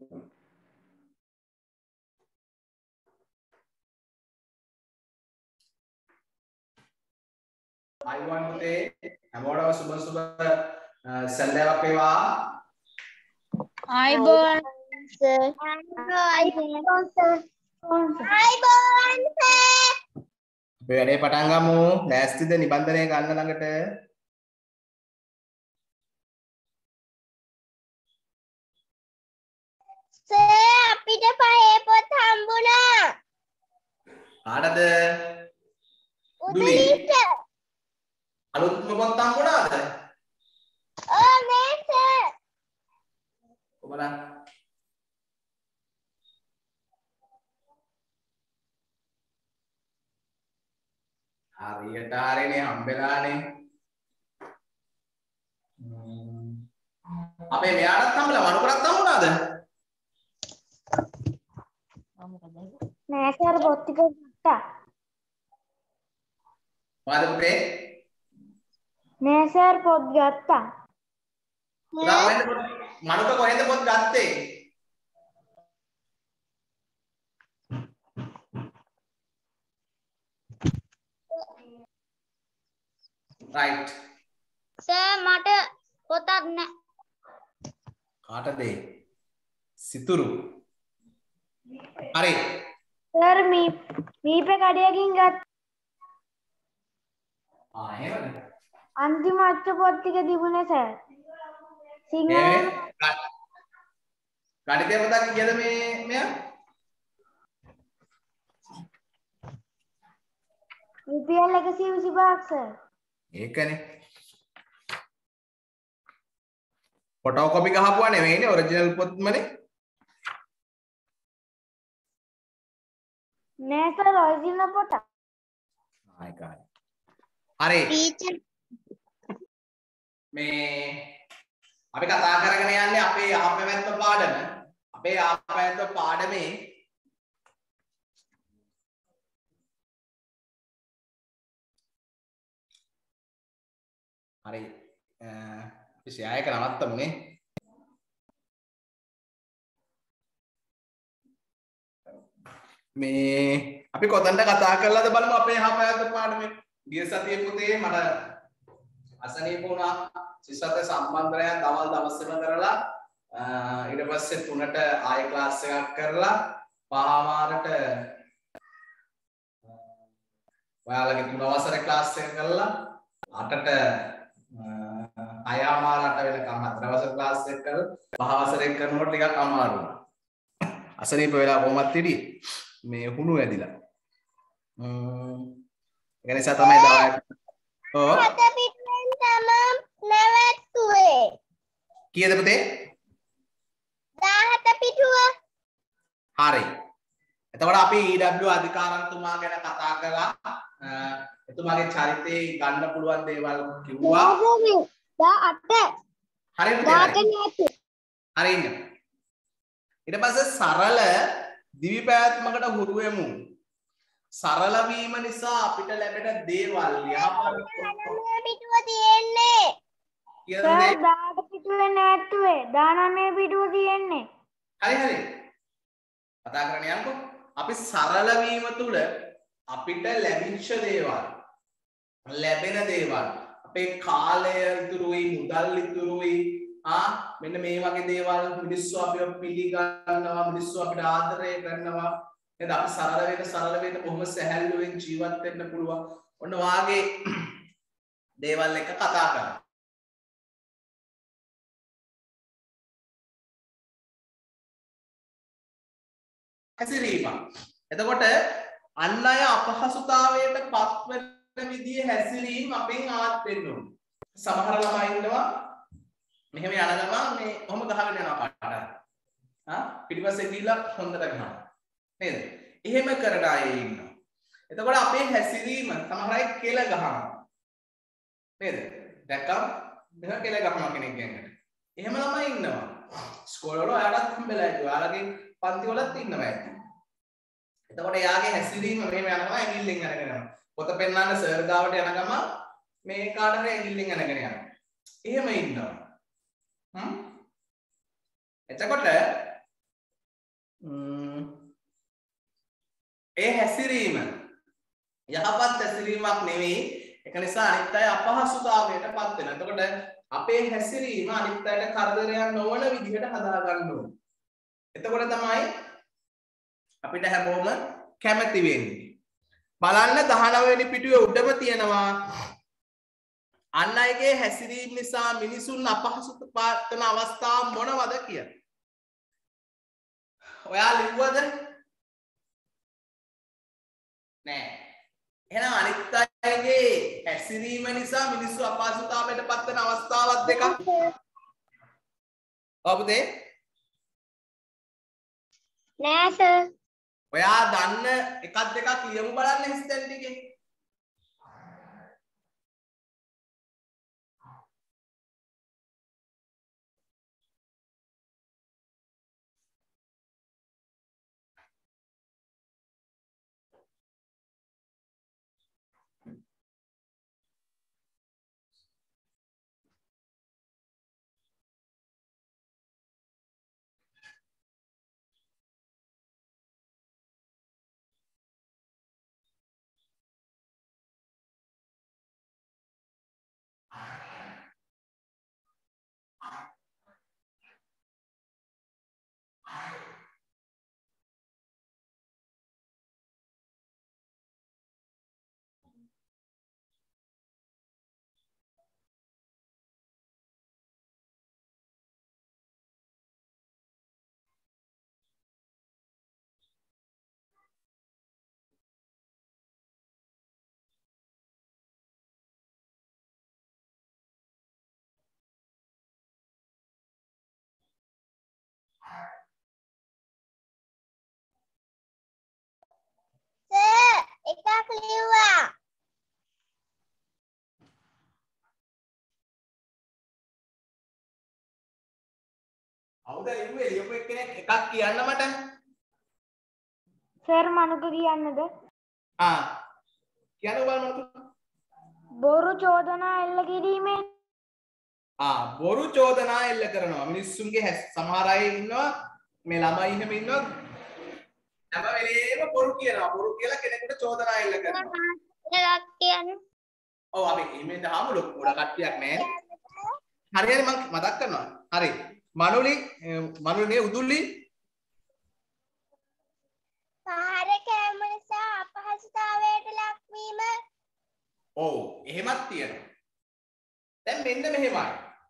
Ivan පුතේ හැමෝටම සුබ සැන්ඩෑවක් වේවා. අයිබෝන් සර්. අයිබෝන් සර්. අපි වැඩේ පටන් ගමු. ලෑස්තිද නිබන්ධනය ගන්න ළඟට? සර් අපිට පහේ පොත් හම්බුණා. කාටද? උදලිට. අලුත්ම පොත් හම්බුණාද? ඔව් නේ සර්. කොහමද? හරියට හරිනේ හම්බෙලානේ. අපේ මෙයාටත් හම්බෙලා මනුකරත් හම්බුණාද? නෑ සර් පොත් ටික ගත්තා. මොකද පුතේ? නෑ සර් පොත් ගත්තා. මනුක කොහෙන්ද පොත් ගත්තේ? right සර් මට පොතක් නෑ. කාටද? සිතුරු. හරි. සර් මීපේ කඩයකින් ගත්තා. එහෙමද? අන්තිම අච්ච පොත් ටික තිබුණේ සර්. සිංහල ගණිතය පොතක් කීයද මෙයා? රුපියල් 125ක් සර්. ඒකනේ. ෆොටෝ කොපි ගහපුවා නෙවෙයිනේ ඔරිජිනල් පොත්මනේ. නෑ සර් ඔරිජිනල් පොත. ආයිකාරයි. හරි. ටීචර් මේ අපි කතා කරගෙන යන්නේ අපේ ආපැවැත්ත පාඩම. අපේ ආපැවැත්ත පාඩමේ හරි අපි ෂෙයා එක නවත්තමුනේ. මේ අපි කොතනද කතා කරලාද බලමු අපේ ආපැවැත්ත පාඩමේ. ගිය සතියේ පුතේ මට අසනීප වුණා. සිසත සම්බන්ධනයක් දවල් දවසේම කරලා ඊට පස්සේ 3ට ආයෙ ක්ලාස් එකක් කරලා පහමාරට ඔයාලගේ 3 වසරේ ක්ලාස් එක කරලා 8ට අයමාර 8 වෙනකම් 4 වසරේ ක්ලාස් එක කරලා පහ වසරේ කරනකොට ටිකක් අමාරු වුණා. අසනීප වෙලා කොහොමත් හිටියේ මේ හුණු ඇදිලා. ඒක නිසා තමයි දවල් ඔව් හත පිටුවෙන් තමයි නැවැත්තුවේ. කීයද පුතේ? 17 පිටුව. හරි. එතකොට අපි EW අධිකාරම්තුමා ගැන කතා කළා. එතුමාගේ චරිතේ ගන්න පුළුවන් දේවල් කිව්වා. 18. හරි පුතේ. හරි ඉන්න. ඊට පස්සේ සරල දිවි පැවැත්මකට හුරු වෙමු. සරල වීම නිසා අපිට ලැබෙන දේවල් යහපත් පිටුව තියෙන්නේ. කියන සර් දේ 18 පිටුවෙන් නැවැත්තුවේ 19 පිටුව තියෙන්නේ. හරි. කතා කරන්න යන්නකෝ. අපි සරල වීම තුල අපිට ලැබිච්ච දේවල් ලැබෙන දේවල් අපේ කාලය ඉතුරුයි මුදල් ඉතුරුයි මෙන්න මේ වගේ දේවල් මිනිස්සු අපිව පිළිගන්නවා මිනිස්සු අපිට ආදරය කරනවා නේද අපි සරල වෙන බොහොම සැහැල්ලුවෙන් ජීවත් වෙන්න පුළුවන් ඔන්න වාගේ දේවල් එක කතා කරා හැසිරීම එතකොට අන් අය අපහසුතාවයට පත්වෙන විදිහේ හැසිරීම අපෙන් ආත් වෙන්න ඕනේ. සමහර ළමයි ඉන්නවා මෙහෙම යන ගමන් මේ කොහොම ගහගෙන යනවා පාට. පිටිපස්සේ ගිහිල්ලා හොඳට ගහනවා. නේද? එහෙම කරන අය ඉන්නවා. එතකොට අපේ හැසිරීම සමහර අය කෙල ගහනවා. නේද? දැක්කම මෙහෙම කෙල ගහනවා කෙනෙක් ගැනකට. එහෙම ළමයි ඉන්නවා. ස්කෝල් වල ඔයාලත් හම්බෙලා ඉන්නවා. ඔයාලගේ පන්ති වලත් ඉන්නවා ඇති. එතකොට එයාගේ හැසිරීම මෙහෙම යනවා ඇඟිල්ලෙන් අරගෙන යනවා. පොත පෙන්නන්න සර් ගාවට යන ගම මේ කාටද ඇඟිල්ලෙන් අරගෙන යනවා. එහෙම ඉන්නවා. එතකොට ඒ හැසිරීම යහපත් හැසිරීමක් නෙවෙයි. ඒක නිසා අනිත් අය අපහසුතාවයටපත් වෙනවා. එතකොට අපේ හැසිරීම අනිත් අයට කරදරයක් නොවන විදිහට හදා ගන්න ඕනේ. එතකොට තමයි අපිට හැමෝම කැමති වෙන්නේ. බලන්න 19 වෙනි පිටුවේ උඩම තියෙනවා අන් අයගේ හැසිරීම නිසා මිනිසුන් අපහසුතාවට පත් වෙන අවස්ථා මොනවද කියලා. ඔයා ලිව්වද? නෑ. එහෙනම් අනිත් අයගේ හැසිරීම නිසා මිනිස්සු අපහසුතාවයට පත් වෙන අවස්ථාවක් දෙකක්. ඔබදේ? නෑ සර්. ඔයා දන්න එකක් දෙකක් ලියමු බලන්න හිස්තැන් ටිකේ. එකක් ලිව්වා. අවුද ලිව්වේ ලියපු එක්කෙනෙක් එකක් කියන්න මට. සර් මනුක කියන්නද? කියන්න බලන්න. බොරු චෝදනා එල්ල කිරීමෙන්. බොරු චෝදනා එල්ල කරනවා. මිනිස්සුන්ගේ සමහර අය ඉන්නවා මේ ළමයි එහෙම ඉන්නවා හැම වෙලේම බොරු කියනවා. බොරු කියලා කෙනෙකුට චෝදනා එල්ල කරනවා. එකක් කියන්න. ඔව් අපි එහෙම දහම ලොකු ගොඩ කට්ටියක් නෑ. හරියට මම මතක් කරනවා. හරි. මනුලිනේ උදුල්ලි පහර කෑම නිසා අපහසුතාවයට ලක්වීම. ඔව් එහෙමත් තියෙනවා. දැන් මෙන්න මෙහෙමයි.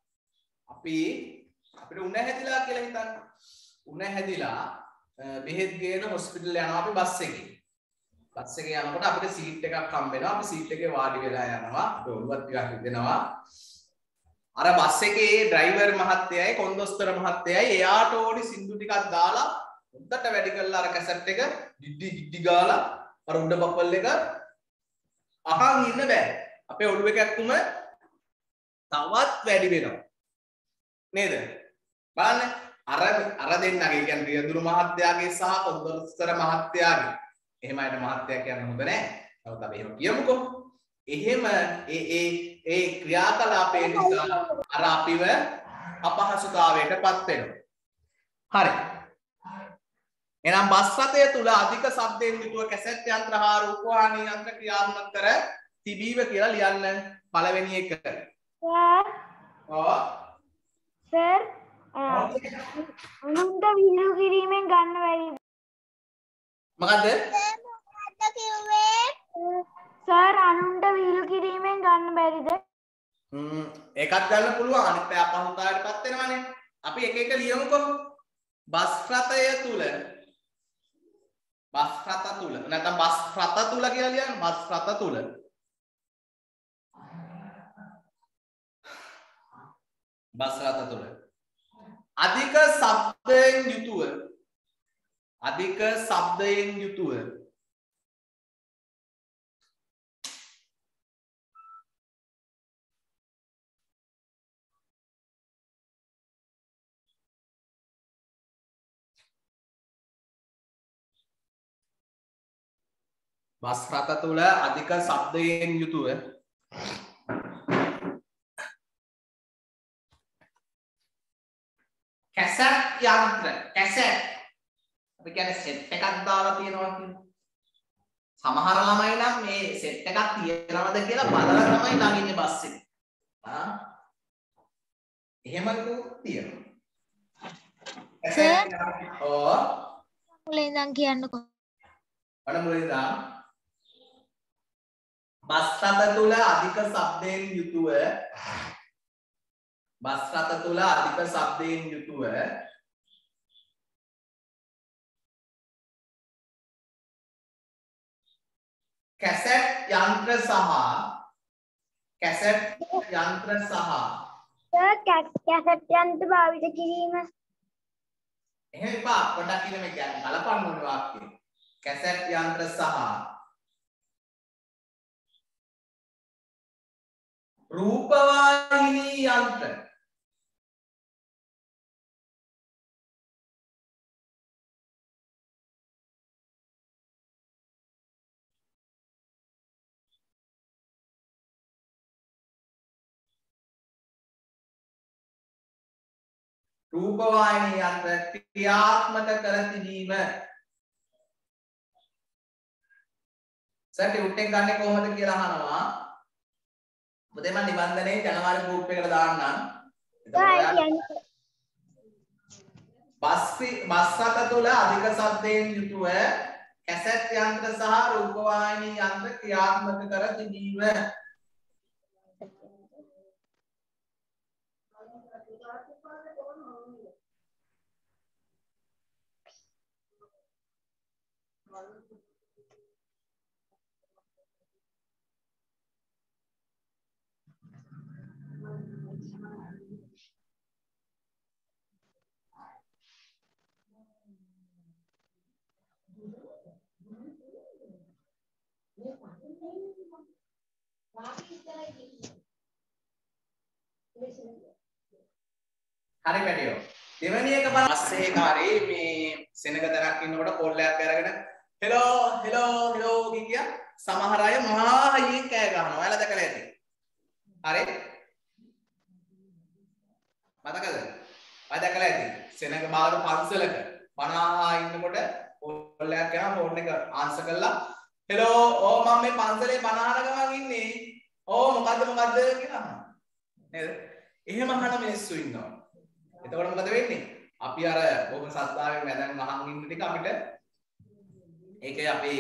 අපිට උණ හැදිලා කියලා හිතන්න. උණ හැදිලා බෙහෙත් ගේන හොස්පිටල් යනවා අපි බස් එකේ. බස් එකේ යනකොට අපිට සීට් එකක් හම්බ වෙනවා. අපි සීට් එකේ වාඩි වෙලා යනවා. ඔළුවත් ටිකක් හිදෙනවා. අර බස් එකේ ඩ්‍රයිවර් මහත්තයයි කොන්දොස්තර මහත්තයයි එයාට ඕනි සින්දු ටිකක් දාලා උඩට වැඩි කරලා අර කැසට් එක ඩිඩි ගාලා අර උඩ බබල් එක අහන් ඉන්න බෑ. අපේ ඔළුව එක ඇක්කුම තවත් වැඩි වෙනවා. නේද? බලන්න අර දෙන්නගේ කියන්නේ රියදුරු මහත්තයාගේ සහ කොන්දොස්තර මහත්තයාගේ. එහෙම අයට මහත්තයා කියන්න හොඳ නෑ. නමුත් අපි එහෙම කියමුකෝ. එහෙම ඒ ක්‍රියාකලාපය නිසා අර අපිව අපහසුතාවයටපත් වෙනවා. හරි. එහෙනම් බස් රථය තුල අධික ශබ්දයෙන් යුතුව කැසට් යන්ත්‍ර හා රූපවාහිනී යන්ත්‍ර ක්‍රියාත්මක කර තිබීම කියලා ලියන්න පළවෙනි එක. සර් අනුන්ට විහිළු කිරීමෙන් ගන්න බැරි. මොකද්ද? සර් අනුන්ට විහිළු කිරීමෙන් ගන්න බැරිද? ඒකත් ගන්න පුළුවන්. අනිත් පැය අපහසුතාවයටපත් වෙනවනේ. අපි එක එක ලියමුකෝ. බස් රථය තුල නැත්නම් බස් රථ තුල කියලා ලියන්න. බස් රථ තුල අධික ශබ්දයෙන් යුතුව බස් රථ තුල අධික ශබ්දයෙන් යුතුව කැසට් අපි කියන්නේ සෙට් එකක් දාලා තියෙනවා කියන්නේ. සමහර ළමයි නම් මේ සෙට් එකක් තියනවද කියලා බලලා තමයි ළඟින්නේ බස් එකේ. එහෙම තියෙනවා. ඕ මුලින් ඉඳන් කියන්නකෝ. වඩ මුලින් ඉඳන් බස් රථ තුල අධික ශබ්දයෙන් යුතුව කැසට් යන්ත්‍ර සහ සර් කැසට් යන්ත්‍ර භාවිත කිරීම එහෙම එපා පොඩ්ඩක් ඉන්න මේ කියන්නේ කලපන්න ඕනේ වාක්‍යය. කැසට් යන්ත්‍ර සහ රූපවාහිනී යන්ත්‍ර ක්‍රියාත්මක කර තිබීම. සර් ටියුට් එක ගන්න කොහොමද කියලා අහනවා. මොකද මම නිබන්ධනයේ ජනවාරි ගෲප් එකට දාන්නම්. බස් රථ තුල අධික ශබ්දයෙන් යුතුව කැසට් යන්ත්‍ර සහ රූපවාහිනී යන්ත්‍ර ක්‍රියාත්මක කර තිබීම. හරි පැටියෝ. දෙවෙනි එක බලන්න. පස්සේ කාරේ මේ සෙනග දරක් ඉන්නකොට කෝල් එකක් අරගෙන හෙලෝ කිය සමහර අය මහා හයියෙන් කෑ ගහනවා. ඔයාලා දැකලා ඇති. හරි? මතකද? ඔයා දැකලා ඇති. සෙනග බාර පන්සලක 50 ඉන්නකොට කෝල් එකක් කරනවා ෆෝන් එක ආන්සර් කළා හෙලෝ මම මේ පන්සලේ 50 ගමන් ඉන්නේ. මොකද්ද කියලා අහනවා. නේද? එහෙම අහන මිනිස්සු ඉන්නවා. එතකොට මොකද වෙන්නේ? අපි අර බොහොම සත්‍යාවෙන් වැදන් අහන් ඉන්න ටික අපිට ඒකේ අපේ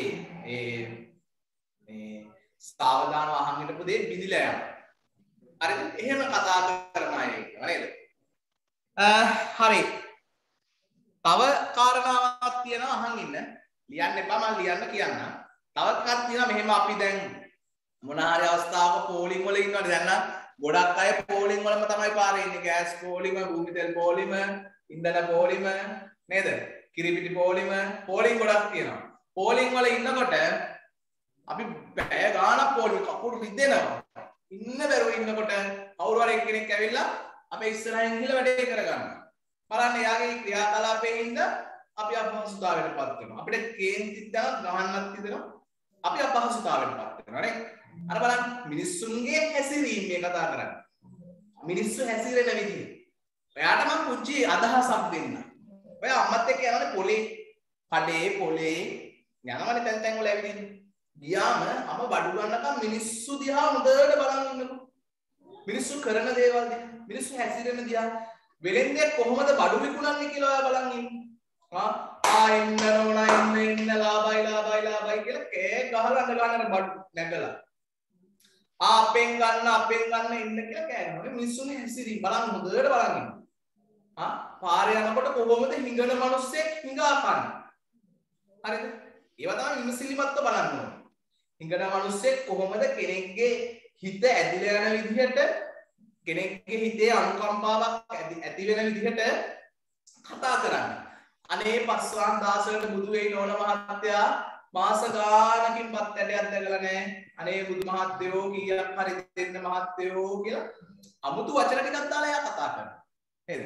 මේ ස්ථාවදානව අහන් හිටපු දේ බිඳිලා යනවා. හරිද? එහෙම කතා කරන අය ඉන්නවා නේද? හරි. තව කාරණාවක් තියෙනවා අහන් ඉන්න. ලියන්න එපා මම ලියන්න කියන්නම්. තව එකක් තියෙනවා මෙහෙම අපි දැන් මොන හරි අවස්ථාවක පෝලිං වල ඉන්නවද දැන් නම් ගොඩක් අය පෝලිං වලම තමයි පාරේ ඉන්නේ. ගෑස් පෝලිම, භූමි තෙල් පෝලිම, ඉන්ධන පෝලිම නේද? කිරිපිටි පෝලිම ගොඩක් තියෙනවා. පෝලිං වල ඉන්නකොට අපි පැය ගාණක් පෝලිම කපුරු රිදෙනවා. ඉන්න බැරුව ඉන්නකොට කවුරු හරි කෙනෙක් ඇවිල්ලා අපේ ඉස්සරහින් ගිහලා වැඩේ කරගන්නවා. බලන්න යාගේ ක්‍රියාකලාපයේ ඉන්න අපි අපහසුතාවයටපත් වෙනවා. අපිට කේන්තිත් ගහන්නත් හිතෙනවා. අපි අපහසුතාවයටපත් වෙනවා නේ. අර බලන්න මිනිස්සුන්ගේ හැසිරීම මේ කතා කරන්නේ. මිනිස්සු හැසිරෙන විදිහ. ඔයාට මම පුංචි අදහසක් දෙන්න. ඔය අම්මත් එක්ක යනනේ පොලේ, කඩේ පොලේ යනවනේ තැන් වල ඇවිදින්න. ගියාම අම බඩු ගන්නකම් මිනිස්සු දිහා හොඳට බලන් ඉන්නකො. මිනිස්සු කරන දේවල් දිහා, මිනිස්සු හැසිරෙන දිහා, වෙලෙන්දේ කොහොමද බඩු විකුණන්නේ කියලා ඔයා බලන් ඉන්න. ඉන්න නෝනා ඉන්න ලාභයි කියලා කෑ ගහලා ගන්න බඩු නැගලා. අපෙන් ගන්න ඉන්න කියලා කෑ ගහනවා. මිනිස්සුනේ හැසිරීම බලන්න හොඳට බලන් ඉන්න. පාරේ යනකොට කොහොමද හිඟන මිනිස්සෙක් හිඟා කන්නේ. හරිද? ඒවා තමයි විමසිලිමත්ව බලන්න ඕනේ. හිඟන මිනිස්සෙක් කොහොමද කෙනෙක්ගේ හිත ඇදිලා යන විදිහට කෙනෙක්ගේ හිතේ අනුකම්පාවක් ඇති වෙන විදිහට කතා කරන්නේ. අනේ පස්වාන් දාසකට බුදු වෙයි නෝන මහත්තයා මාස ගානකින් පත් ඇටයක් දැකලා නැහැ. අනේ බුදු මහත්තයෝ කීයක් හරි දෙන්න මහත්තයෝ කියලා අමුතු වචන ටිකක් දාලා එයා කතා කරනවා. නේද?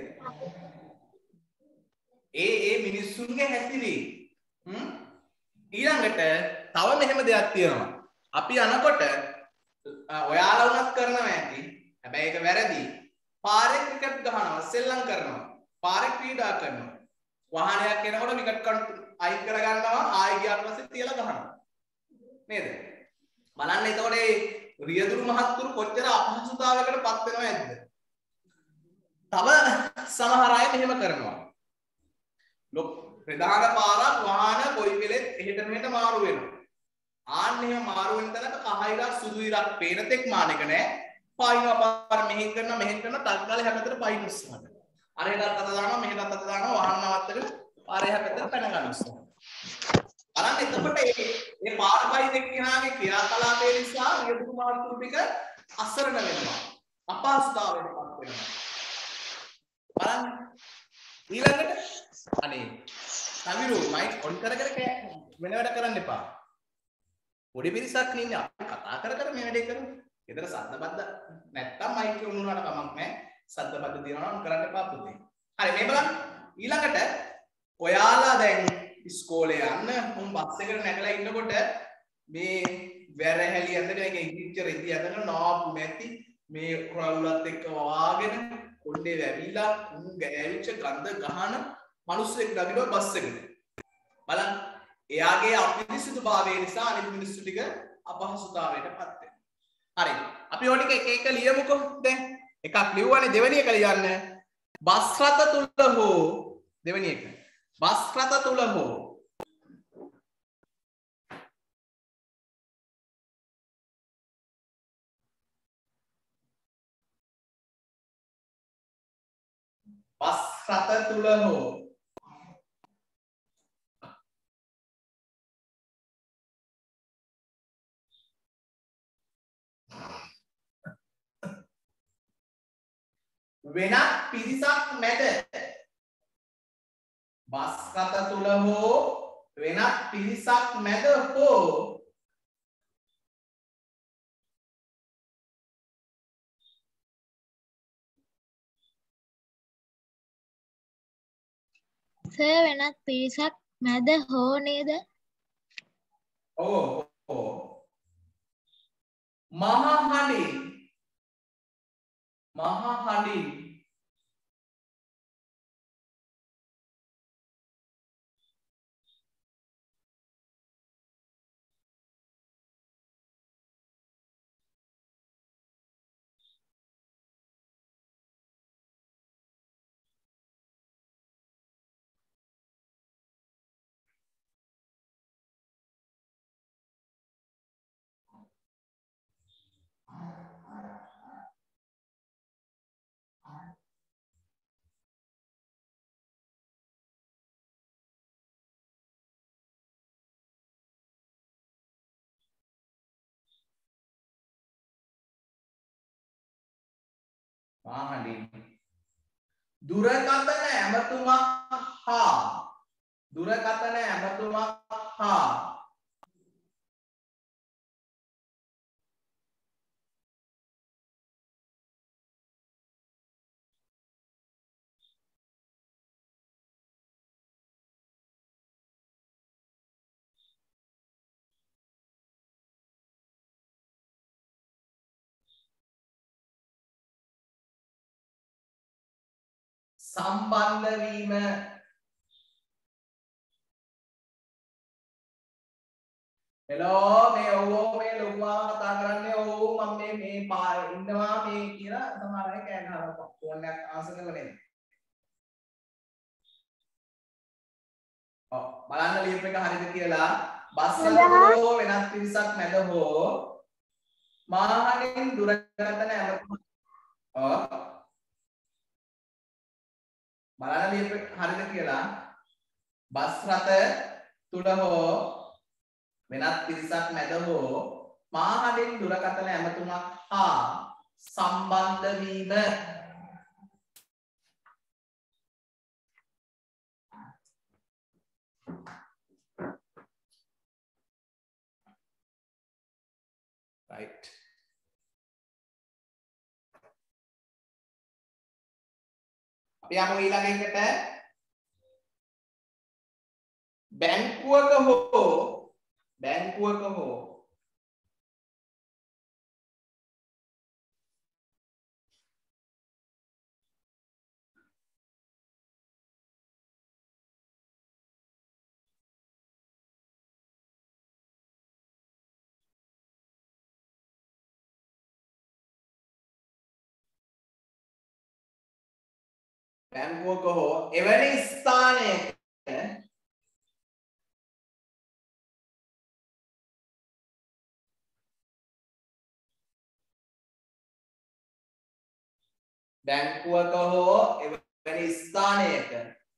ඒ මිනිස්සුන්ගේ හැසිරීම. ඊළඟට තව මෙහෙම දෙයක් තියෙනවා. අපි යනකොට ඔයාලා උනත් කරනවා ඇති. හැබැයි ඒක වැරදි. පාරේ ක්‍රිකට් ගහනවා, සෙල්ලම් කරනවා. පාරේ ක්‍රීඩා කරනවා. වාහනයක් එනකොට විකට් අයින් කරගන්නවා ආයෙ ගියාට පස්සේ තියලා ගහනවා නේද බලන්න එතකොට මේ රියදුරු මහත්තුරු කොච්චර අපහසුතාවයකට පත් වෙනවද තව සමහර අය මෙහෙම කරනවා ප්‍රධාන පාරක් වාහන කොයි වෙලෙත් එහෙට මෙහෙට මාරු වෙනවා ආන්න එහෙම මාරු වෙන තැනක කහ ඉරක් සුදු ඉරක් පේන තෙක් මානෙක නෑ පායිනවා පාර මෙහෙන් කරන ටක් ගාලා හැපතට පයින් උස්සනවා අර එකත් අත දානවා මෙහෙටත් අත දානවා වාහන නවත්තගෙන පාරේ හැපතට පැන ගන්න උස්සනවා බලන්න එතකොට මේ පාර බයින් එක්කෙනාගේ ක්‍රියාකලාපය නිසා රියදුරු මහත්තුරු ටික අසරණ වෙනවා අපහසුතාවයකට පත් වෙනවා බලන්න ඊළඟට අනේ සමිරු මයික් ඔන් කර කර වෙන වැඩ කරන්න එපා පොඩි පිරිසක් ඉන්නේ අපි කතා කර කර මේ වැඩේ කරමු. ඊතර සද්ද බද්ද නැත්තම් මයික් එක උණුනාට කමක් නැහැ. සද්ද බද්ද දිනනවා නම් කරන්න එපා පුතේ. හරි මේ බලන්න ඊළඟට ඔයාලා දැන් ඉස්කෝලේ යන්න උන් බස් එකට නැගලා ඉන්නකොට මේ වැරහැලි ඇඳගෙන ඒක ඉංග්‍රීසි රෙදි ඇඳගෙන නාපු නැති මේ රවුලත් එක්ක වවාගෙන කොණ්ඩේ වැවිලා උන් ගෑවිච්ච ගඳ ගහන මිනිස්සෙක් ළඟින් බස් එකට බලන්න එයාගේ අපිරිසුදුභාවය නිසා අනිත් මිනිස්සු ටික අපහසුතාවයට පත් වෙනවා. හරි. අපි ඔය ටික එක එක ලියමුකෝ. දැන් එකක් ලියුවානේ දෙවෙනි එක ලියන්න. බස් රථ තුල හෝ දෙවෙනි එක. බස් රථ තුල හෝ බස් රථ තුල හෝ වෙනත් පිරිසක් මැද බස් රථ තුල හෝ වෙනත් පිරිසක් මැද හෝ සර් වෙනත් පිරිසක් මැද හෝ නේද? ඔව් මහා හඬින් දුරකථන ඇමතුමක් හා සම්බන්ධ වීම හෙලෝ මේ ඔව් මේ ලොකුවා කතා කරන්නේ ඔව් මම මේ ඉන්නවා මේ කියලා සමහර අය කෑ ගහනවා ෆෝන් එකක් ආන්සර් කරලා නෙමෙයි. ඔව් බලන්න ලියුම් එක හරියද කියලා බස් රථවල වෙනස් පිරිසක් මැද හෝ මාහනින් දුරකථන ඇමතුම ඔව් බලන්න ලියුම් එක හරියද කියලා බස් රථ තුල හෝ වෙනත් පිරිසක් මැද හෝ මාහඬින් දුරකථන ඇමතුමක් හා සම්බන්ධ වීම right අපි යමු ඊළඟ එකට බැංකුවක හෝ බැංකුවක හෝ එවැනි ස්ථානයක බැංකුවක හෝ එවැනි ස්ථානයක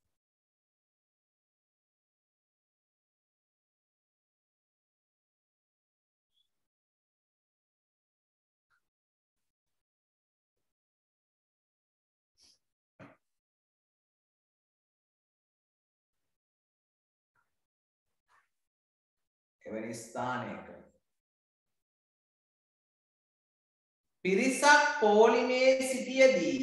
එවැනි ස්ථානයක පිරිසක් පෝලිමේ සිටියදී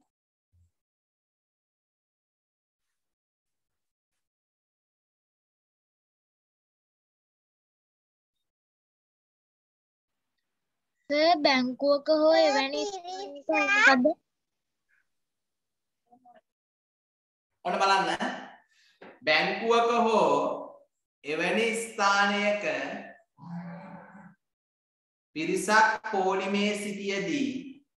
සර් බැංකුවක හෝ එවැනි ස්ථානයක මොකද? ඔන්න බලන්න බැංකුවක හෝ එවැනි ස්ථානයක පිරිසක් පෝලිමේ සිටියදී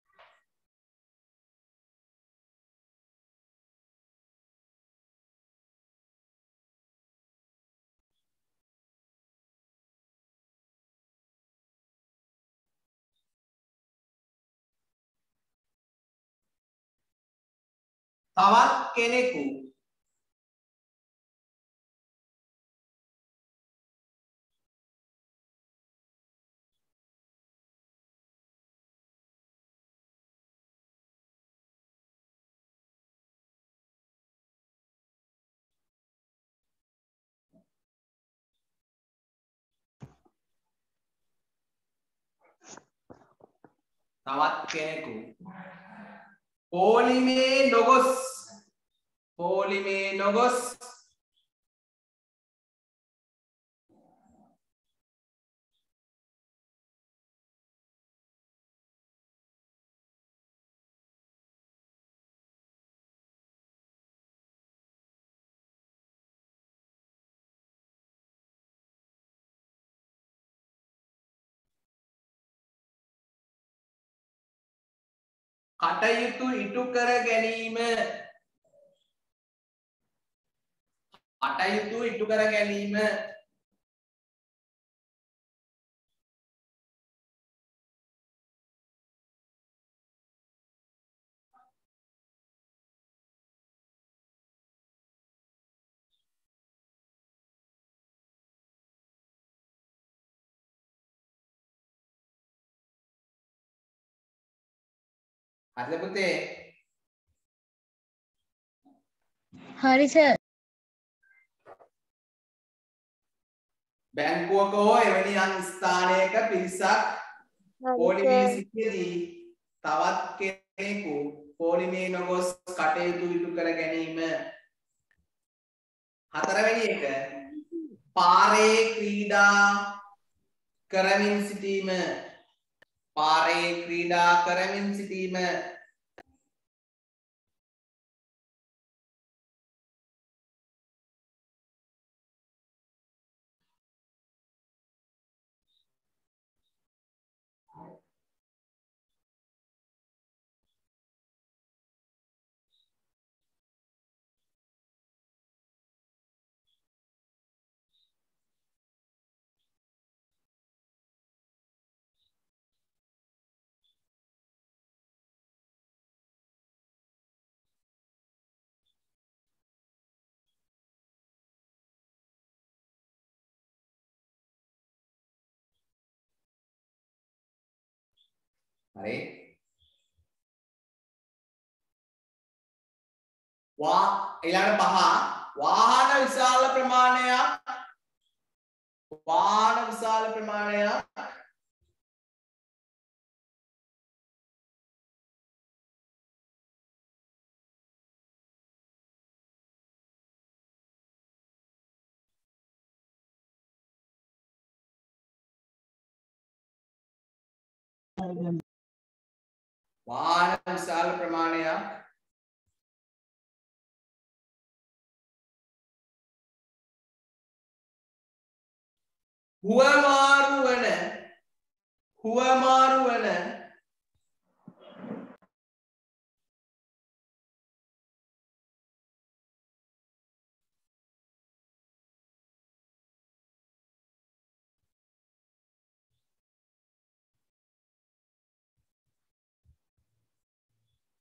තවත් කෙනෙකු පෝලිමේ නොගොස් කටයුතු ඉටු කර ගැනීම හරිද පුතේ? හරි සර්. බැංකුවක හෝ එවැනි යම් ස්ථානයක පිරිසක් පෝලිමේ සිටියදී තවත් කෙනෙකු පෝලිමේ නොගොස් කටයුතු ඉටු කර ගැනීම. හතරවෙනි එක පාරේ ක්‍රීඩා කරමින් සිටීම. හරි. ඊළඟ පහ වාහන විශාල ප්‍රමාණයක් හුවමාරු වන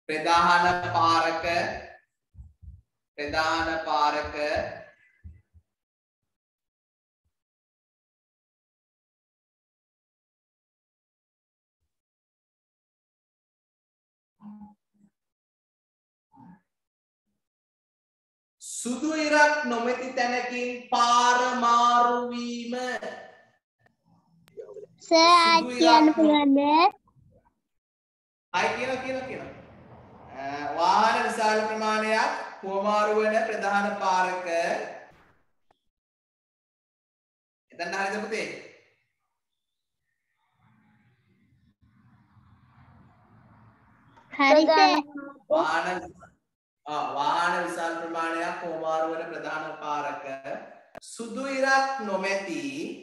ප්‍රධාන පාරක සුදු ඉරක් නොමැති තැනකින් පාර මාරු වීම. සර් කියන්න පුළුවන්ද? අය කියන. වාහන විශාල ප්‍රමාණයක් හුවමාරු වන ප්‍රධාන පාරක. එතන හරිද පුතේ? හරි සර්. වාහන විශාල ප්‍රමාණයක් හුවමාරු වන ප්‍රධාන පාරක සුදු ඉරක් නොමැති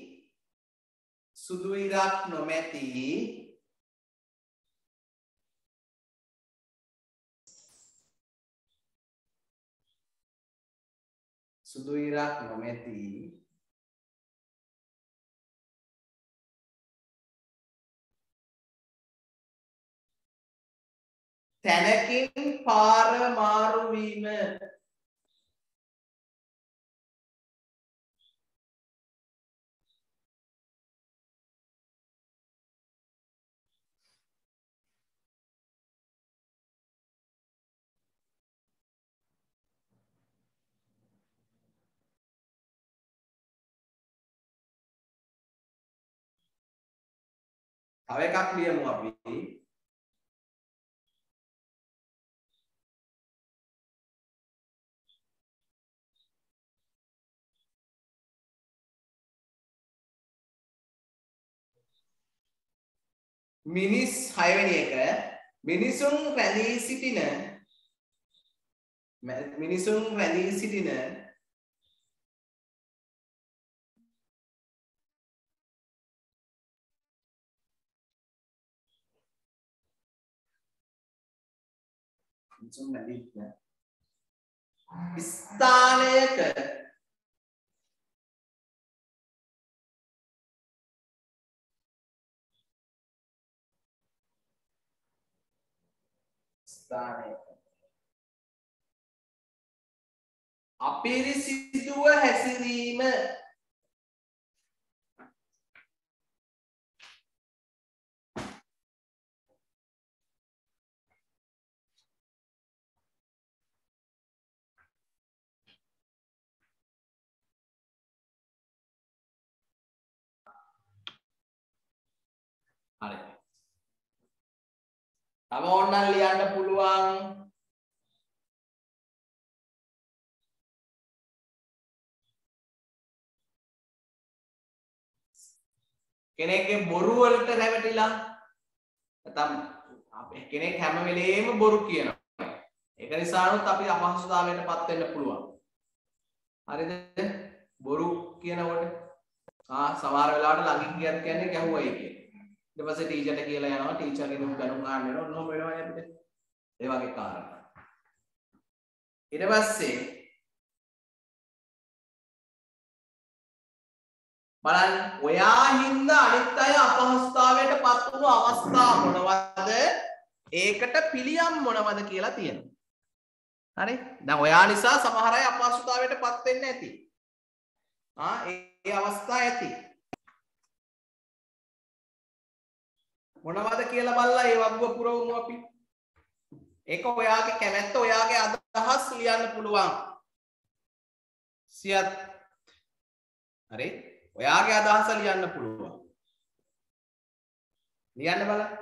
සුදු ඉරක් නොමැති තැනකින් පාර මාරු වීම. තව එකක් ලියමු අපි. මිනිස් 6 වෙනි එක මිනිසුන් රැඳී සිටින ස්ථානයක අපිරිසිදුව හැසිරීම. හරි. තව ඕනනම් ලියන්න පුළුවන්. කෙනෙක්ගේ බොරු වලට රැවටිලා නැත්නම් කෙනෙක් හැම වෙලේම බොරු කියනවා. ඒක නිසානොත් අපි අපහසුතාවයටපත් වෙන්න පුළුවන්. හරිද? බොරු කියනකොට සමහර වෙලාවට ළඟින් ගියත් කියන්නේ ගැහුවයි කියන. ඊට පස්සේ ටීචර්ට කියලා යනවා ටීචර් කෙනෙක් ගණන් ගන්න වෙනවා ඔන්නෝම වෙනවා අපිට. ඒ වගේ කාරණා. ඊට පස්සේ බලන්න ඔයා හින්දා අනිත් අය අපහසුතාවයට පත් වුණු අවස්ථා මොනවද? ඒකට පිළියම් මොනවද කියලා තියෙනවා. හරි? දැන් ඔයා නිසා සමහර අය අපහසුතාවයට පත් වෙන්නේ නැති. ඒ අවස්ථා ඇති. මොනවද කියලා බලලා ඒ වගුව පුරවමු අපි. ඒක ඔයාගේ කැමැත්ත ඔයාගේ අදහස් ලියන්න පුළුවන්. සියත් හරි ඔයාගේ අදහස ලියන්න පුළුවන්. ලියන්න බලන්න.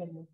කියන්න.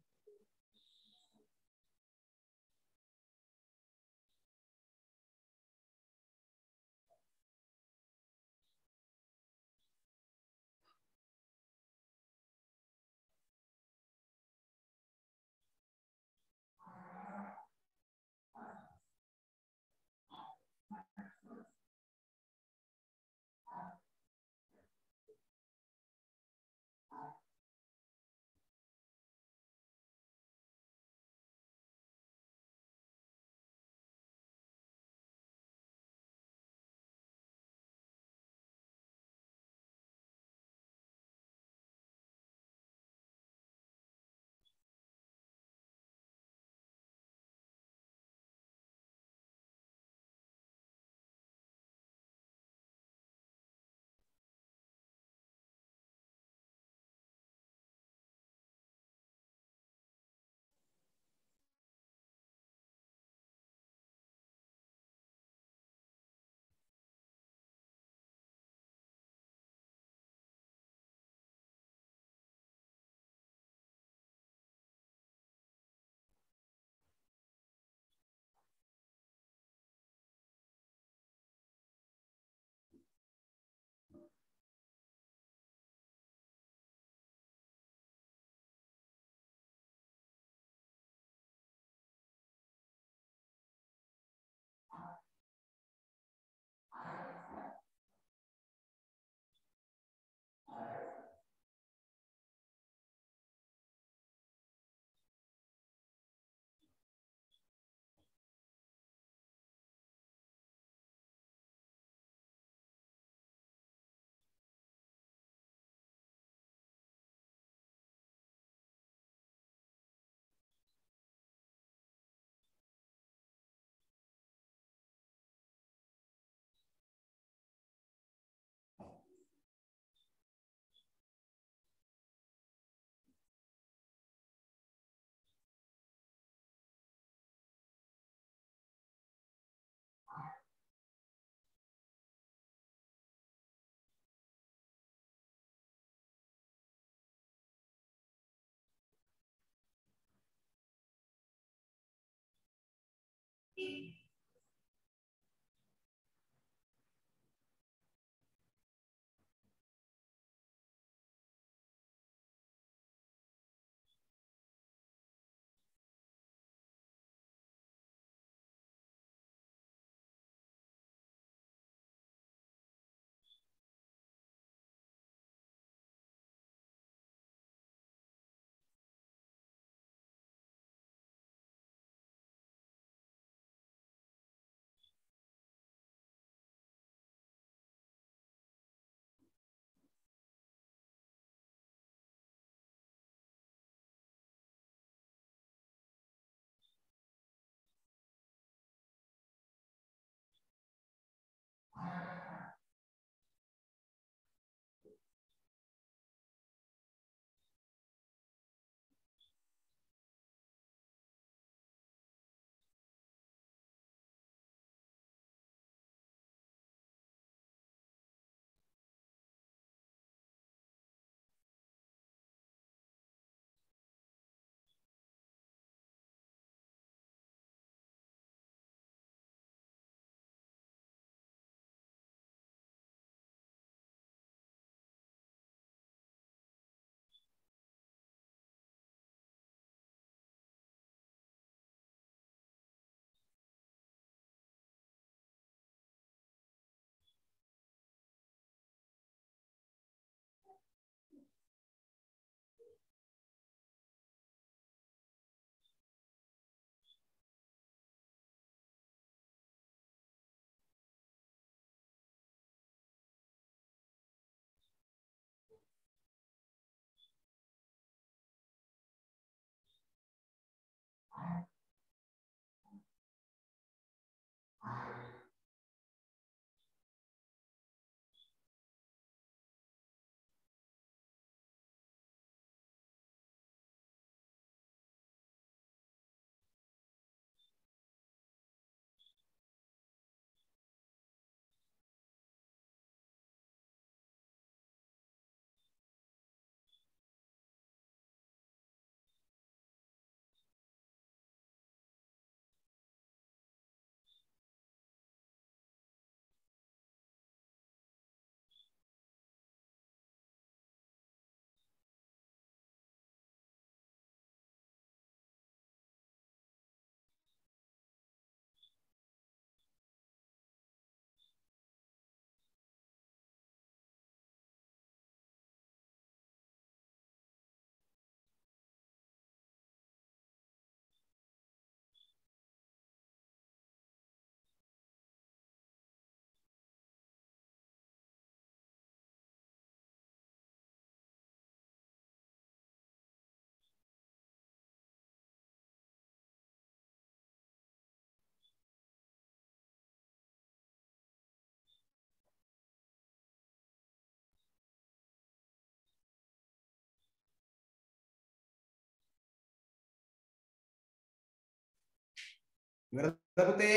ඉවරද පුතේ?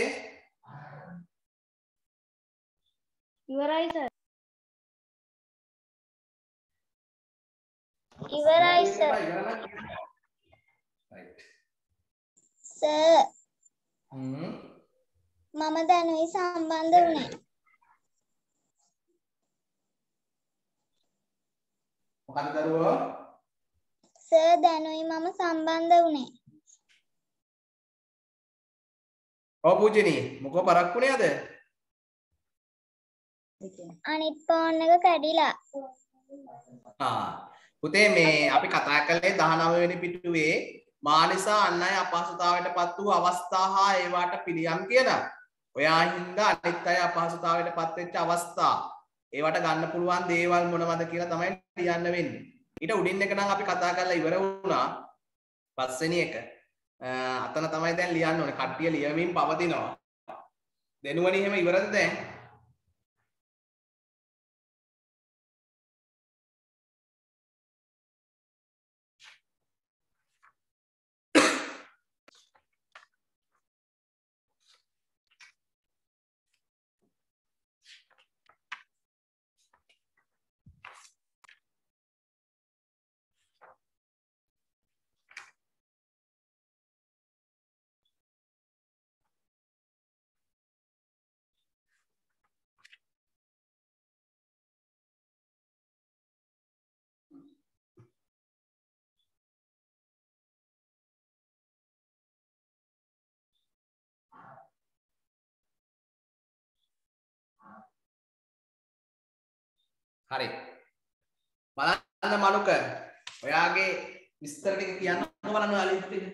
ඉවරයි සර්. ඉවරයි සර්. right. සර් හ්ම්. මම දැනුයි සම්බන්ධ වුණේ. මොකද දරුවෝ? සර් දැනුයි මම සම්බන්ධ වුණේ. ඔව් පූජනී මොකෝ පරක්කුනේ අද? අනිත් ෆෝන් එක කැඩිලා. පුතේ මේ අපි කතා කළේ 19 වෙනි පිටුවේ මා නිසා අන් අය අපහසුතාවයටපත් වූ අවස්ථා හා ඒවාට පිළියම් කියලා. ඔයා හින්දා අනිත් අය අපහසුතාවයටපත් වෙච්ච අවස්ථා ඒවට ගන්න පුළුවන් දේවල් මොනවද කියලා තමයි ලියන්න වෙන්නේ. ඊට උඩින් එක නම් අපි කතා කරලා ඉවර වුණා. පස්වෙනි එක. අතන තමයි දැන් ලියන්න ඕනේ. කට්ටිය ලියමින් පවතිනවා. දෙනුවනේ එහෙම ඉවරද දැන්? හරි. බලන්න මනුක. ඔයාගේ විස්තර ටික කියන්න බලන්න ඔයාලා ඉතින්.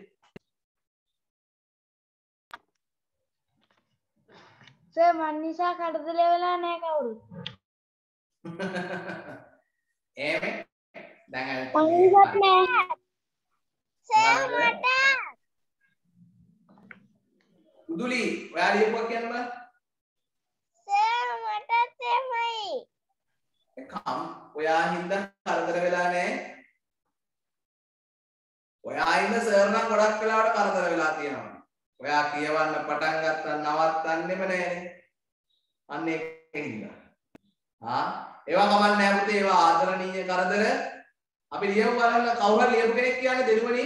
සර් මන් නිසා කඩදල වෙලා නැහැ කවුරුත්. එහෙම දැන් පංගුවත් නෑ. සර් මට උදුලි ඔයා ලියපුවා කියන්න බලන්න. සර් මටත් එහෙමයි. කම් ඔයා හින්දා කරදර වෙලා නැහැ. ඔයා හින්දා සර් නම් ගොඩක් වෙලාවට කරදර වෙලා තියෙනවා. ඔයා කියවන්න පටන් ගත්තා නවත්තන්නෙම නෑනේ. අන්න ඒකින්ද. ඒවා කමක් නෑ පුතේ ඒවා ආදරණීය කරදර. අපි ලියමු බලන්න කවුරු හරි ලියපු කෙනෙක් කියන්නේ දෙනුවනේ.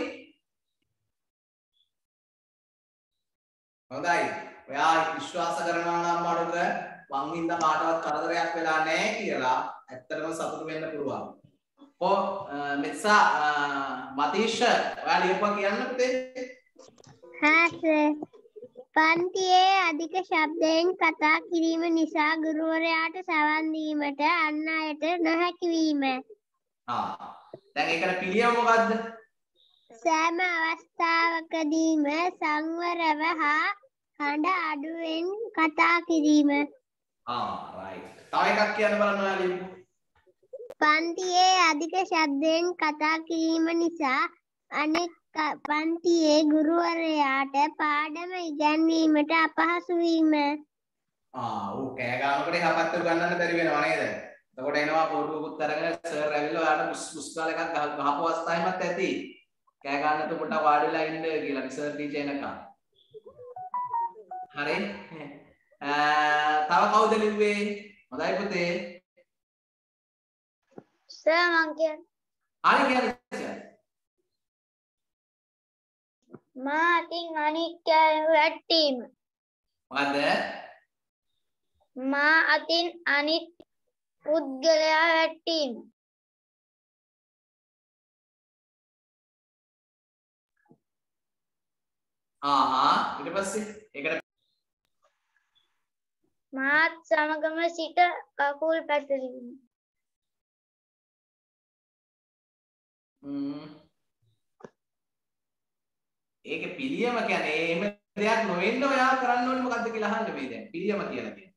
හොඳයි. ඔයා විශ්වාස කරනවා නම් මඩක මං හින්දා කාටවත් කරදරයක් වෙලා නෑ කියලා ඇත්තටම සතුටු වෙන්න පුළුවන්. මෙත්සා මතීෂ ඔයා ලියපුවා කියන්න පුතේ. හා සර්. පන්තියේ අධික ශබ්දයෙන් කතා කිරීම නිසා ගුරුවරයාට සවන් දීමට අන් අයට නොහැකි වීම. දැන් ඒකට පිළියම මොකද්ද? සෑම අවස්ථාවකදීම සංවරව හා හඬ අඩුවෙන් කතා කිරීම. right. තව එකක් කියන්න බලන්න ඔයා ලියමු. පන්තියේ අධික ශබ්දයෙන් කතා කිරීම නිසා අනෙක් පන්තියේ ගුරුවරයාට පාඩම ඉගැන්වීමට අපහසු වීම. ඌ කෑ ගන්නකොට එහා පැත්තට ගන්නන්න බැරි වෙනවා නේද? එතකොට එනවා ෆෝටෝකුත් අරගෙන සර් ඇවිල්ලා ඔයාලට පුස් කාලේ එකක් ගහපු අවස්ථාවෙමත් ඇති. කෑ ගන්නට පොඩ්ඩක් වාඩිලා ඉන්න කියලා සර් ටීචර් එනකම්. හරි. තව කවුද ලිව්වේ? හොඳයි පුතේ. සර් මං කියන්නේ ආයෙ කියන්නේ. මා අතින් අනිත් අය වැටීම. මොකද්ද? මා අතින් අනිත් පුද්ගලයා වැටීම. ඊට පස්සේ ඒකට මාත් සමගම සිට කකුල් පැටලීම. ඒක පිළියම කියන්නේ එහෙම දෙයක් නොවෙන්න ඔයා කරන්න ඕනේ මොකද්ද කියලා අහන්නේ මේ දැන් පිළියම කියලා කියන්නේ.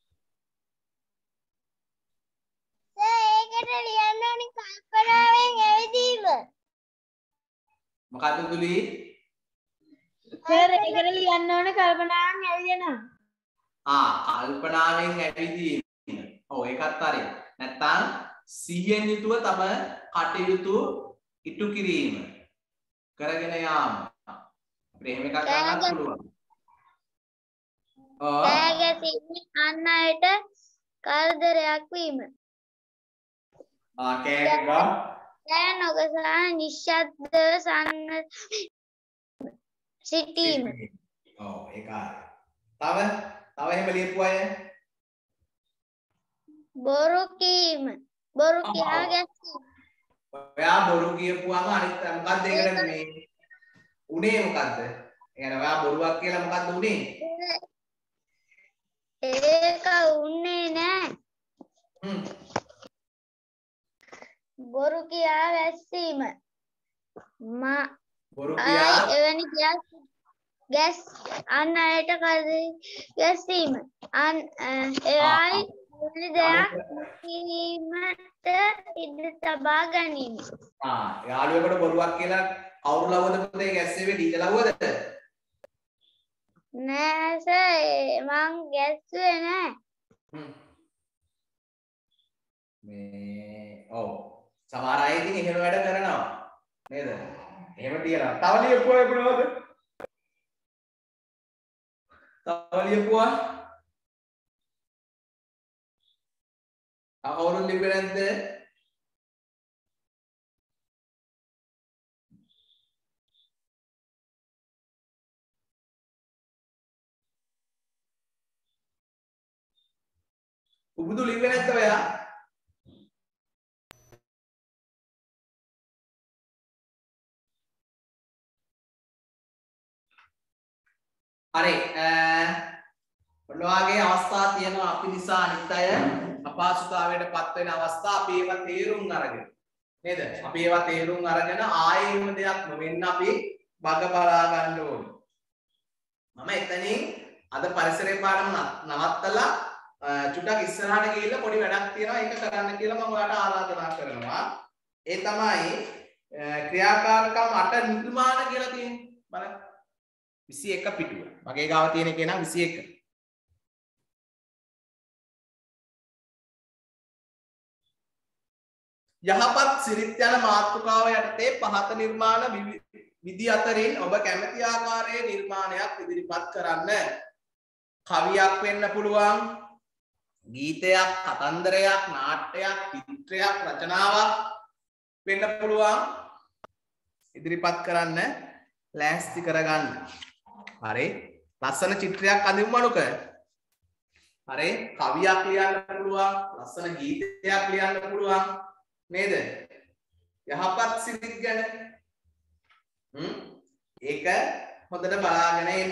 ඒකට ලියන්න ඕනේ කල්පනාවෙන් ඇවිදීම. මොකද්ද දුලි? සර් ඒකට ලියන්න ඕනේ කල්පනාවෙන් ඇවිදිනවා. කල්පනාවෙන් ඇවිදීම. ඔව් ඒකත් හරි. නැත්තම් සිහියෙන් යුතුව තම කටයුතු ඉටු කිරීම. කරගෙන යාම. අපිට එහෙම එකක් ගන්නත් පුළුවන්. කෑ ගැසීමෙන් අන් අයට කරදරයක් වීම. කෑ නොගසා නිශ්ශබ්දව සිටීම. ඔව් ඒකයි. තව එහෙම ලියපු අය බොරු කීම. බොරු කියා ගැසීම. ඔයා බොරු කියපුවාම අනිත් මොකක්ද ඒකට මේ උනේ මොකද්ද? ඒ කියන්නේ ඔයා බොරුවක් කියලා මොකද්ද උනේ? ඒක උන්නේ නෑ. බොරු කියා වැස්සීම. බොරු කියා එවැනි ගැස් අන් අයට ගැසීම. එවැනි දෙයක් කිරීමට ඉඩ තබා ගැනීම. යාළුවෙකුට බොරුවක් කියලා කවුරු ලව්වද පුතේ ගැස්සෙන්නේ ටීචර් ලව්වද? නෑ සර් මං ගැස්සුවේ නෑ. මේ ඔව් සමහර අය ඉතින් එහෙම වැඩ කරනවා නේද? එහෙම තියනවා. තව ලියපුවා මොනවද? තව ලියපුවා කවුරුන් ලිව්වේ නැද්ද? උබුදු ලිව්වේ නැද්ද ඔයා? හරි ඔන්නවාගේ අවස්ථා තියෙනවා අපි නිසා අනිත් අය අපහසුතාවයට පත් වෙන අවස්ථා අපි ඒවා තේරුම් අරගෙන නේද? අපි ඒවා තේරුම් අරගෙන ආයෙ එහෙම දෙයක් නොවෙන්න අපි බග බලා ගන්න ඕනේ. මම එතනින් අද පරිසරයේ පාඩම නවත්තලා චුට්ටක් ඉස්සරහට ගිහිල්ලා පොඩි වැඩක් තියෙනවා ඒක කරන්න කියලා මම ඔයාලට ආරාධනා කරනවා. ඒ තමයි ක්‍රියාකාරකම් 8 නිර්මාණ කියලා තියෙන්නේ. බලන්න 21 පිටුව. මගේ ගාව තියෙන එකේ නම් 21. යහපත් සිරිත් යන මාතෘකාව යටතේ පහත නිර්මාණ විදි අතරින් ඔබ කැමති ආකාරයේ නිර්මාණයක් ඉදිරිපත් කරන්න. කවියක් වෙන්න පුළුවන්, ගීතයක්, කතන්දරයක්, නාට්‍යයක්, චිත්‍රයක්, රචනාවක් වෙන්න පුළුවන්. ඉදිරිපත් කරන්න ලෑස්ති කරගන්න. හරි. ලස්සන චිත්‍රයක් අඳිමු මනුක. හරි. කවියක් ලියන්න පුළුවන්, ලස්සන ගීතයක් ලියන්න පුළුවන්. නේද? යහපත් සිරිත් ගැන ඒක හොඳට බලාගෙන ඉන්න.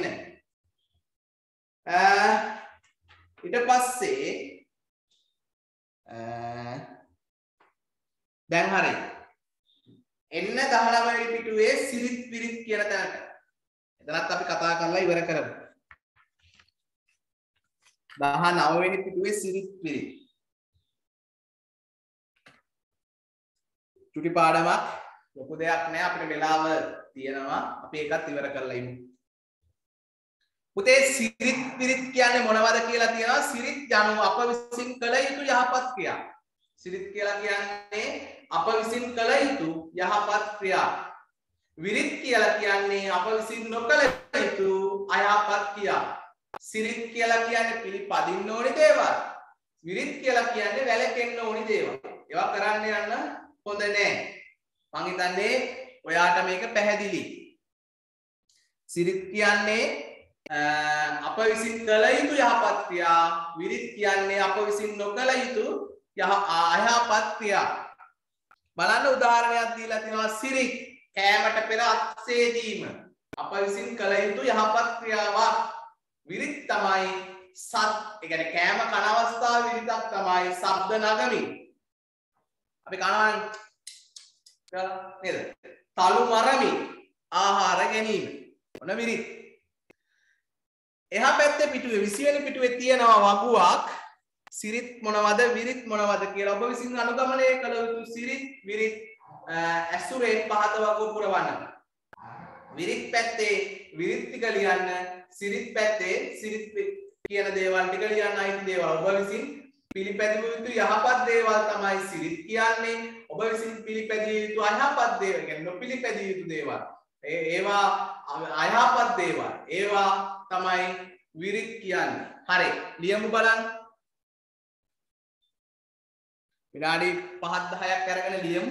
ඊට පස්සේ දැන් හරි. එන්න 19 වෙනි පිටුවේ සිරිත් විරිත් කියන තැනට. එතනත් අපි කතා කරලා ඉවර කරමු. 19 වෙනි පිටුවේ සිරිත් විරිත්. චුටි පාඩමක් ලොකු දෙයක් නෑ අපිට වෙලාව තියෙනවා අපි ඒකත් ඉවර කරලා ඉමු. පුතේ සිරිත් විරිත් කියන්නේ මොනවද කියලා තියෙනවා. සිරිත් යනු අප විසින් කළ යුතු යහපත් ක්‍රියා. සිරිත් කියලා කියන්නේ අප විසින් කළ යුතු යහපත් ක්‍රියා. විරිත් කියලා කියන්නේ අප විසින් නොකළ යුතු අයහපත් ක්‍රියා. සිරිත් කියලා කියන්නේ පිළිපදින්න ඕනි දේවල්. විරිත් කියලා කියන්නේ වැළකෙන්න ඕනි දේවල්. ඒවා කරන්න යන්න හොඳ නෑ. මං හිතන්නේ ඔයාට මේක පැහැදිලි. සිරිත් කියන්නේ අප විසින් කළ යුතු යහපත් ක්‍රියා. විරිත් කියන්නේ අප විසින් නොකළ යුතු අයහපත් ක්‍රියා. බලන්න උදාහරණයක් දීලා තියෙනවා. සිරිත් කෑමට පෙර අත්සේදීම අප විසින් කළ යුතු යහපත් ක්‍රියාවක්. විරිත් තමයි ඒ කියන්නේ කෑම කන අවස්ථාවේ විරිතක් තමයි ශබ්ද නගමින් අපි කනවා නේද? තලු මරමින් ආහාර ගැනීම. ඔන්න විරිත්. එහා පැත්තේ පිටුවේ 20 වෙනි පිටුවේ තියෙනවා වගුවක්. සිරිත් මොනවද විරිත් මොනවද කියලා ඔබ විසින් අනුගමනය කළ යුතු සිරිත් විරිත් ඇසුරේ පහත වගුව පුරවන්න. විරිත් පැත්තේ විරිත් ටික ලියන්න, සිරිත් පැත්තේ සිරිත් කියන දේවල් ටික ලියන්න අයිති දේවල්. ඔබ විසින් පිළිපැදිය යුතු යහපත් දේවල් තමයි සිරිත් කියන්නේ. ඔබ විසින් පිළිපැදිය යුතු අයහපත් දේවල් කියන්නේ නොපිළිපැදිය යුතු දේවල්. ඒවා අයහපත් දේවල්. ඒවා තමයි විරිත් කියන්නේ. හරි. ලියමු බලන්න. විනාඩි 5-10ක් අරගෙන ලියමු.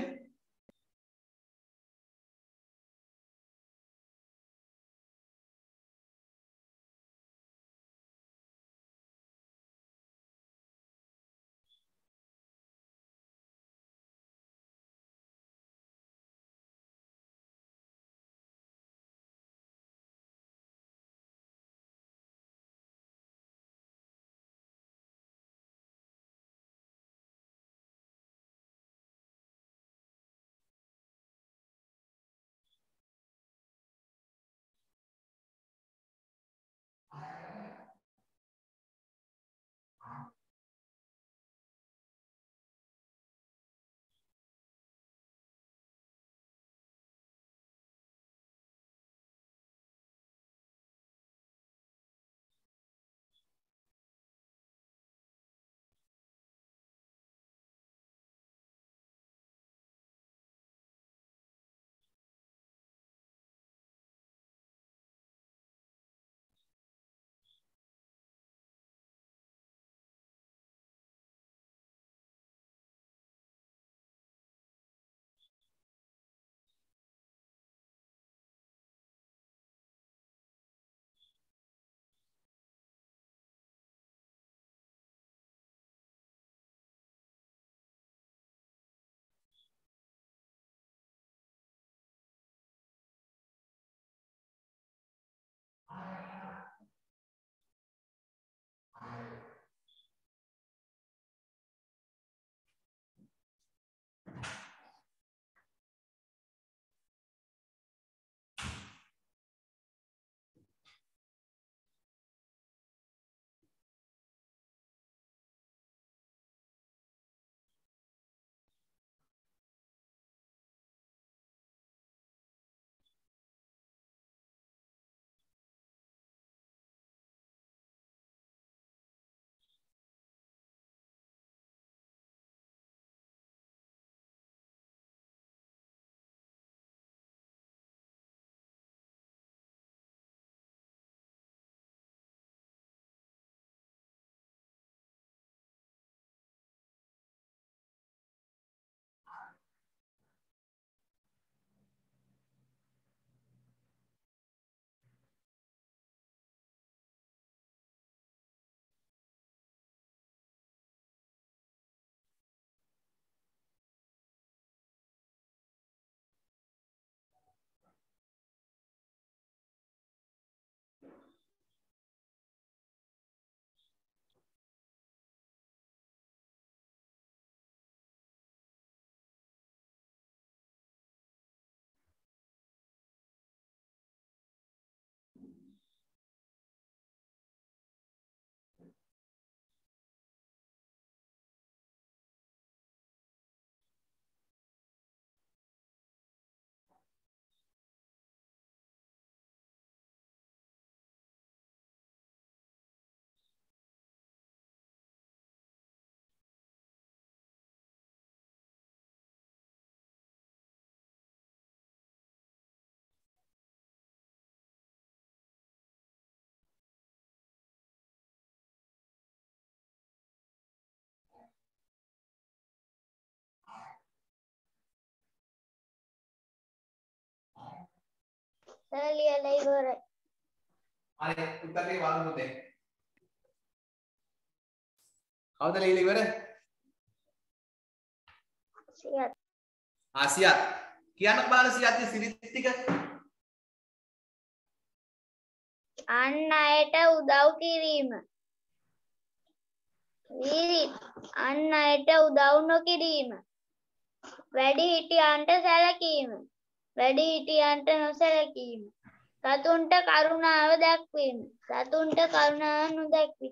ලියලා ඉවරයි. හරි උත්තරේ බලමු දැන්. කවුද ලියලා ඉවර? සියත්. සියත්. කියන්න බලන්න සියත්ගේ සිරිත් ටික. අන් අයට උදව් කිරීම. විරිත්. අන් අයට උදව් නොකිරීම. වැඩිහිටියන්ට සැලකීම. වැඩිහිටියන්ට නොසැලකීම. සතුන්ට කරුණාව දැක්වීම. සතුන්ට කරුණාව නොදැක්වීම.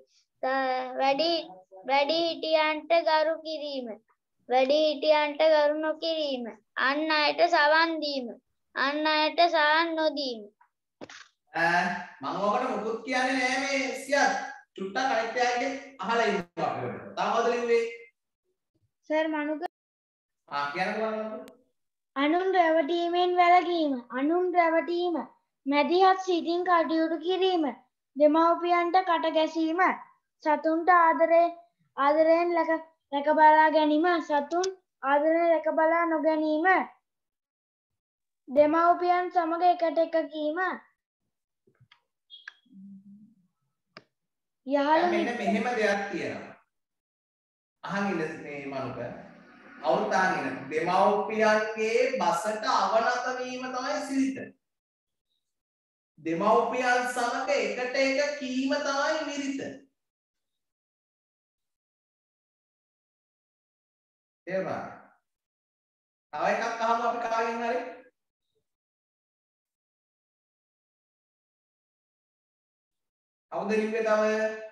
වැඩිහිටියන්ට ගරු කිරීම. වැඩිහිටියන්ට ගරු නොකිරීම. අන් අයට සවන් දීම. අන් අයට සවන් නොදීම. මම ඔකට මුකුත් කියන්නේ නෑ මේ සියත්. චුට්ටක් අනිත් අයගේ අහලා ඉන්නවා අපිට. තාමද ලිව්වේ? සර් මනුක කියන්න බලන්න. අනුන් රැවටීමෙන් වැළකීම. අනුන් රැවටීම. මැදිහත් සිතින් කටයුතු කිරීම. දෙමව්පියන්ට කට ගැසීම. සතුන්ට ආදරයෙන් රැක බලා ගැනීම. සතුන් ආදරයෙන් රැක බලා නොගැනීම. දෙමව්පියන් සමග එකට එකකීම. දැන් මෙන්න මෙහෙම දෙයක් තියෙනවා. අහන් ඉන්න මේ මනුක අවුරුතාගෙන දෙමව්පියන්ගේ බසට අවනත වීම තමයි සිරිත. දෙමව්පියන් සමග එකට එක කීම තමයි විරිත. තේරුණාද? තව එකක් අහමු අපි කාගෙන් හරි. කවුද ලිව්වේ තව?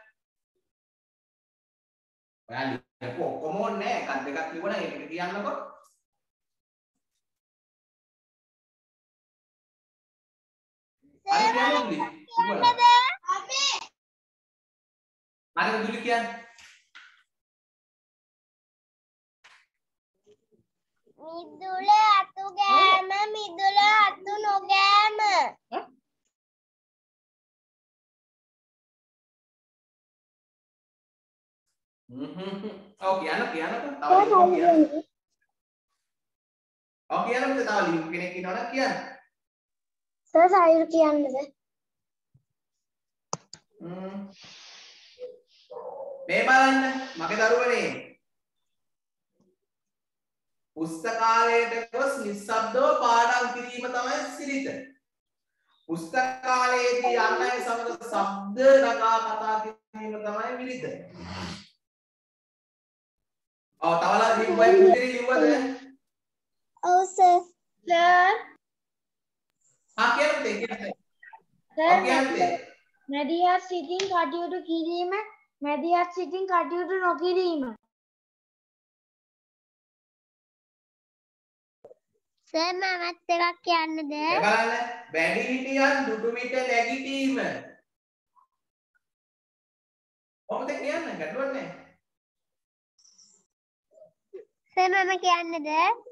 ඔයා ලියපු ඔක්කොම ඕනේ නැහැ. එකක් දෙකක් ලිව්වනම් ඒක කියන්නකො. හරි දුලි කියන්නේ. මිදුල අතු ගෑම මිදුල අතු නොගෑම. ඔව් කියන්න තව ලියන්න. ඔව් කියන්න තව ලියපු කෙනෙක් ඉන්නවනම් කියන්න. සර් සායුර් කියන්නද? මේ බලන්න මගේ දරුවනේ පුස්තකාලයට ගොස් නිස්සබ්දව පාඩම් කිරීම තමයි සිරිත. පුස්තකාලයේදී අන් අය සමග ශබ්ද නගා කතා කිරීම තමයි විරිත. ඔව් තවලා ලිව්වයි පුතේ ලිව්වද? ඔව් සර්. සර් කියන්නේ. මැදිහත් සිතින් කටයුතු කිරීම. මැදිහත් සිතින් කටයුතු නොකිරීම. සර් මමත් එකක් කියන්නද? බලන්න වැඩිහිටියන් දුටු විට නැගිටීම. කොහොමද කියන්නේ? ගැටලුවක් නැහැ. සර් මම කියන්නද?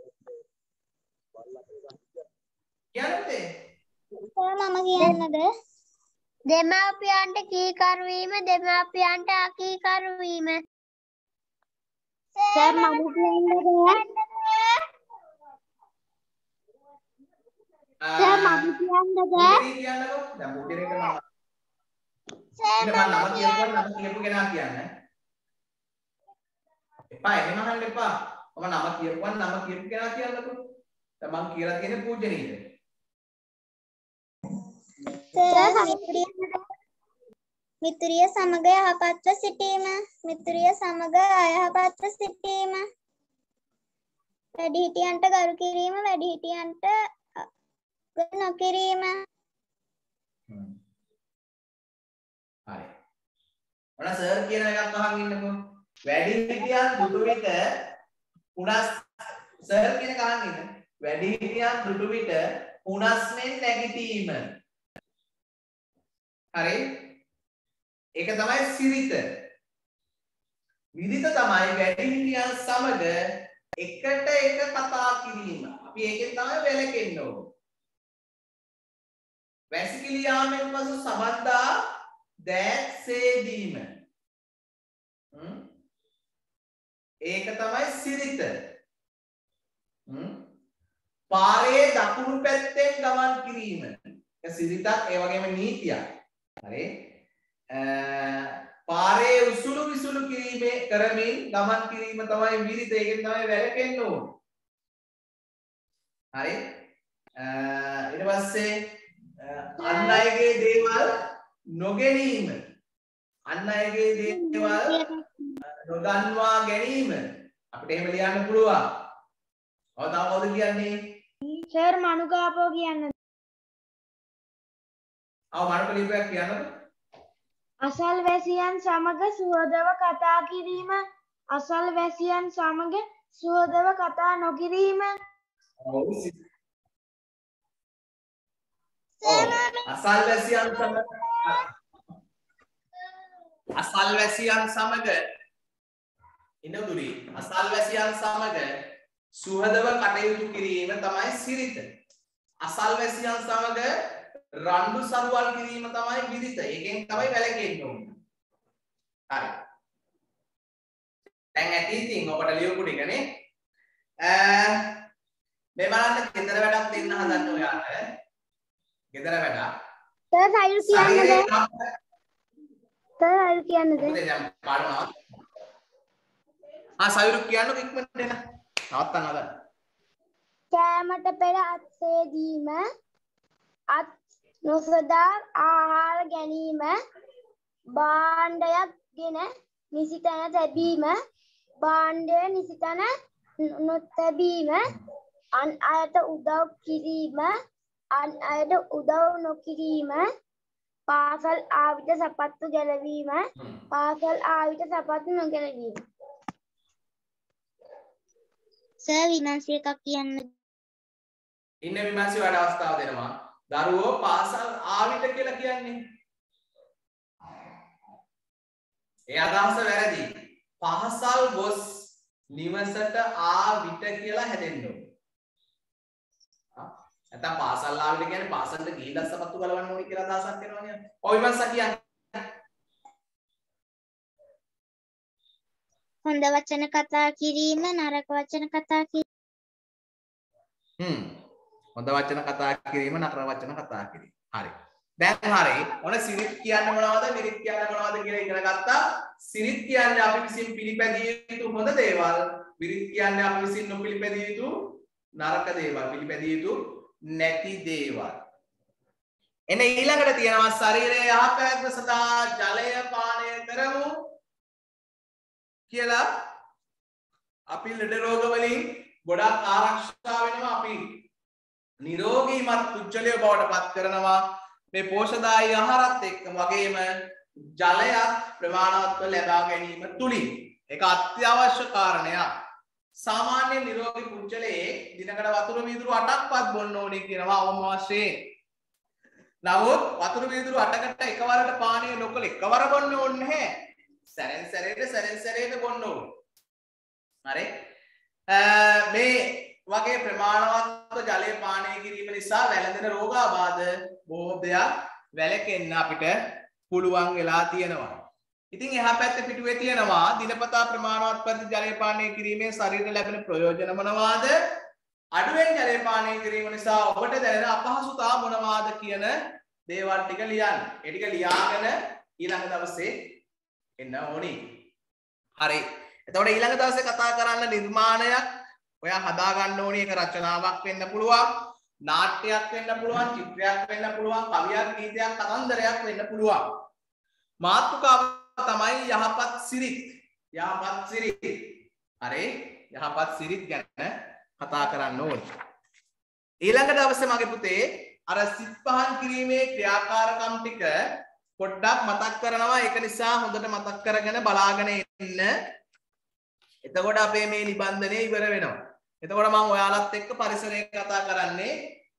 කියන්නේ සර් මම කියන්නද? දෙමාපියන්ට කීකරු වීම දෙමාපියන්ට අකීකරු වීම. සර් මම කියන්නද? සර් මම කියන්නද? කියන්නකෝ. දැන් මුදිරේට මම කියපු කෙනා කියන්නේ. එපා එහෙම අහන්න එපා. මම නම කියපුවා නම කියපු කෙනා කියන්නකෝ. දැන් මම කියලා තියෙන්නේ පූජනීය. මිතුරිය සමග යහපත්ව සිටීම. මිතුරිය සමග අයහපත්ව සිටීම. වැඩිහිටියන්ට ගරු කිරීම වැඩිහිටියන්ට ගරු නොකිරීම. හරි. ඔන්න සර් කියන එකක් අහන් ඉන්නකෝ. වැඩිහිටියන් දුටු විට උනස් සර් කියන එක අහන් ඉන්න. වැඩිහිටියන් දුටු විට උනස්නෙන් නැගිටීම. හරි. ඒක තමයි සිරිත. විරිත තමයි වැඩිහිටියන් සමග එකට එක කතා කිරීම. අපි ඒකෙන් තමයි වැළකෙන්න ඕන. වැසිකිලි යාමෙන් පසු සබන්දා දෑත් සේදීම. ඒක තමයි සිරිත. පාරේ දකුණු පැත්තෙන් ගමන් කිරීම. ඒක සිරිතක් ඒ වගේම නීතියක්. හරි. පාරේ උසුළු විසුළු කිරීමේ කරමින් ගමන් කිරීම තමයි විරිත. ඒකෙන් තමයි වැළකෙන්න ඕන. හරි. ඊට පස්සේ අන් අයගේ දේවල් නොගැනීම. අන් අයගේ දේවල් නොදන්වා ගැනීම. අපිට එහෙම ලියන්න පුළුවන්. ඔව් තව කවුද කියන්නේ? සර් මනුකාපෝ කියන්න. මනුක ලිපියක් කියන්නද? අසල්වැසියන් සමග සුහදව කතා කිරීම. අසල්වැසියන් සමග සුහදව කතා නොකිරීම. අසල්වැසියන් සමග ඉනදුරි අසල්වැසියන් සමග සුහදව කටයුතු කිරීම තමයි සිරිත. අසල්වැසියන් සමග රණ්ඩු සරුවල් කිරීම තමයි විදිත. ඒකෙන් තමයි වැළකෙන්න ඕනේ. හරි. දැන් ඇති ඉතින් ඔබට ලියපු ටිකනේ. මේ බලන්න ගෙදර වැඩක් දෙන්න හදන්න ඔයාලට. ගෙදර වැඩක්. සර් සයිල් කියන්නද? සර් සයිල් කියන්නද? මොකද දැන් පාඩම සයුරු කියන්නකො ඉක්මනට එන්න. නවත්තන්න හදන්න. කෑමට පෙර අත්සේදීම, අත් නොසදා ආහාර ගැනීම, භාණ්ඩයක් ගෙන නිසි තැන තැබීම, භාණ්ඩය නිසි තැන නොතැබීම, අන් අයට උදව් කිරීම, අන් අයට උදව් නොකිරීම, පාසල් ආවිත සපත්තු ගැලවීම, පාසල් ආවිත සපත්තු නොගැලවීම. සර් විනාශය එකක් කියන්න. ඉන්න විමර්ශය වැඩ අවස්ථාව දෙනවා. දරුවෝ පාසල් ආවිත කියලා කියන්නේ. ඒ අදහස වැරදි. පාසල් ගොස් නිවසට ආවිත කියලා හැදෙන්න ඕනේ. නැත්නම් පාසල් ආවිත කියන්නේ පාසලට ගිහිල්ලා සපත්තු ගලවන්න ඕනේ කියලා අදහසක් එනවනේ. ඔය විමර්ශය කියන්නේ. හොඳ වචන කතා කිරීම, නරක වචන කතා කිරීම. හොඳ වචන කතා කිරීම, නරක වචන කතා කිරීම. හරි. දැන් හරි. ඔන්න සිරිත් කියන්නේ මොනවද? මිරිත් කියන්නේ මොනවද කියලා ඉගෙන ගත්තා. සිරිත් කියන්නේ අපි විසින් පිළිපැදිය යුතු හොඳ දේවල්. මිරිත් කියන්නේ අපි විසින් නොපිළිපැදිය යුතු නරක දේවල්. පිළිපැදිය යුතු නැති දේවල්. එන ඊළඟට තියෙනවා ශරීරයේ යහපැවැත්ම සඳහා ජලය පානය කරමු කියලා අපි ලෙඩ රෝග වලින් ගොඩක් ආරක්ෂා වෙනවා. අපි නිරෝගීමත් පුජ්‍යලය බවට පත් කරනවා මේ පෝෂදායී ආහාරත් එක්ක. වගේම ජලයත් ප්‍රමාණවත්ව ලබා ගැනීම තුලින් ඒක අත්‍යවශ්‍ය කාරණයක්. සාමාන්‍ය නිරෝගී පුජ්‍යලයේ දිනකට වතුර වීදුරු 8ක්වත් බොන්න ඕනේ කියනවා අවම වශයෙන්. නමුත් වතුර වීදුරු 8කට එකවරට පානය නොකළ එකවර බොන්න ඕනේ නැහැ. සැරෙන් සැරේට බොන්න ඕනේ. හරි. මේ වගේ ප්‍රමාණවත්ව ජලය පානය කිරීම නිසා වැළඳෙන රෝගාබාධ බොහෝ දෙයක් වැළකෙන්න අපිට පුළුවන් වෙලා තියෙනවා. ඉතින් එහා පැත්තේ පිටුවේ තියෙනවා දිනපතා ප්‍රමාණවත් පරිදි ජලය පානය කිරීමෙන් ශරීරයට ලැබෙන ප්‍රයෝජන මොනවාද? අඩුවෙන් ජලය පානය කිරීම නිසා ඔබට දැනෙන අපහසුතා මොනවාද කියන දේවල් ටික ලියන්න. ඒ ටික ලියාගෙන ඊළඟ දවසේ එන්න ඕනි. හරි. එතකොට ඊළඟ දවසේ කතා කරන්න නිර්මාණයක් ඔයා හදා ගන්න ඕනි. ඒක රචනාවක් වෙන්න පුළුවන්, නාට්‍යයක් වෙන්න පුළුවන්, චිත්‍රයක් වෙන්න පුළුවන්, කවියක්, ගීතයක්, කතන්දරයක් වෙන්න පුළුවන්. මාතෘකාව තමයි යහපත් සිරිත්. යහපත් සිරිත්. හරි. යහපත් සිරිත් ගැන කතා කරන්න ඕනි. ඊළඟ දවසේ මගේ පුතේ අර සිත් පහන් කිරීමේ ක්‍රියාකාරකම් ටික පොඩ්ඩක් මතක් කරනවා. ඒක නිසා හොඳට මතක් කරගෙන බලාගෙන ඉන්න. එතකොට අපේ මේ නිබන්ධනය ඉවර වෙනවා. එතකොට මම ඔයාලත් එක්ක පරිසරය කතා කරන්නේ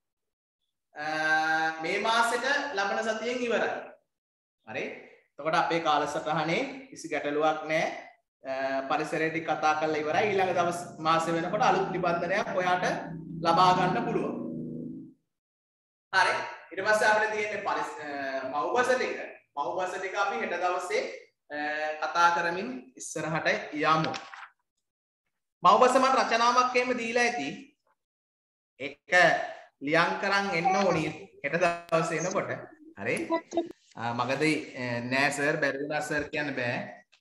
මේ මාසෙට ලබන සතියෙන් ඉවරයි. හරි. එතකොට අපේ කාලසටහනේ කිසි ගැටලුවක් නැහැ. පරිසරය ටික කතා කරලා ඉවරයි. ඊළඟ දවස් මාසෙ වෙනකොට අලුත් නිබන්ධනයක් ඔයාට ලබා ගන්න පුළුවන්. හරි. ඊට පස්සේ අපිට තියෙන්නේ මව්බස ටික. මව්බස ටික අපි හෙට දවසේ කතා කරමින් ඉස්සරහට යමු. මව්බස මට රචනාවක් එහෙම දීලා ඇති. ඒක ලියන් කරන් එන්න ඕනි හෙට දවසේ එනකොට. හරි. මගදී නෑ සර් බැරි වුණා සර් කියන්න බෑ.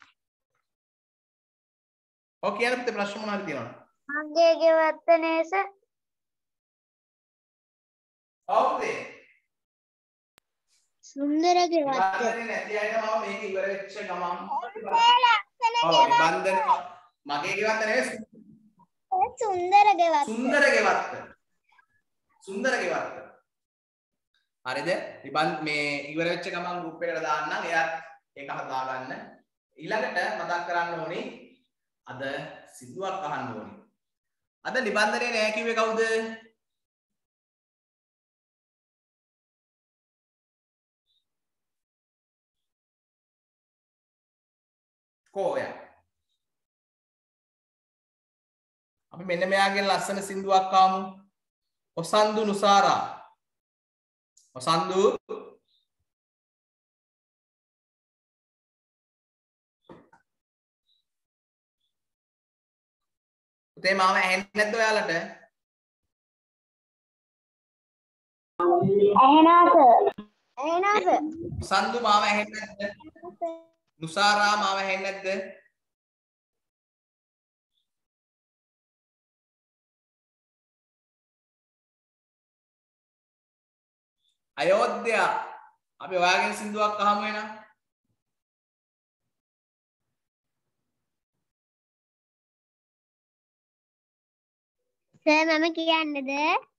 ඔව් කියන්න පුතේ ප්‍රශ්න මොනවද තියෙනවද? මගේ ගෙවත්ත නේස. ඔව්ද? සුන්දර ගෙවත්ත. නැති අයට මම මේක ඉවර වෙච්ච ගමන් නිබන්ධන මගේ ගෙවත්ත නෙවෙයි සුන්දර ගෙවත්ත. සුන්දර ගෙවත්ත. සුන්දර ගෙවත්ත. හරිද? මේ ඉවර වෙච්ච ගමන් ගෲප් එකට දාන්නම්. එයාත් ඒක හදා ගන්න. ඊළඟට මතක් කරන්න ඕනේ අද සිදුවක් අහන්න ඕනේ. අද නිබන්ධනේ නෑ කිව්වේ කවුද? කොහොයා? අපි මෙන්න මෙයාගෙන් ලස්සන සින්දුවක් ආමු. ඔසන්දු නුසාරා. Sandu. පුතේ මාව ඇහෙන්නේ නැද්ද ඔයාලට? ඇහෙනවා සර්. Sandu මාව ඇහෙන්නේ නැද්ද? Nusara මාව ඇහෙන්නේ නැද්ද? අයෝධ්‍යා අපි ඔයාගෙන් සින්දුවක් අහමු එනවා. සර් මම කියන්නද?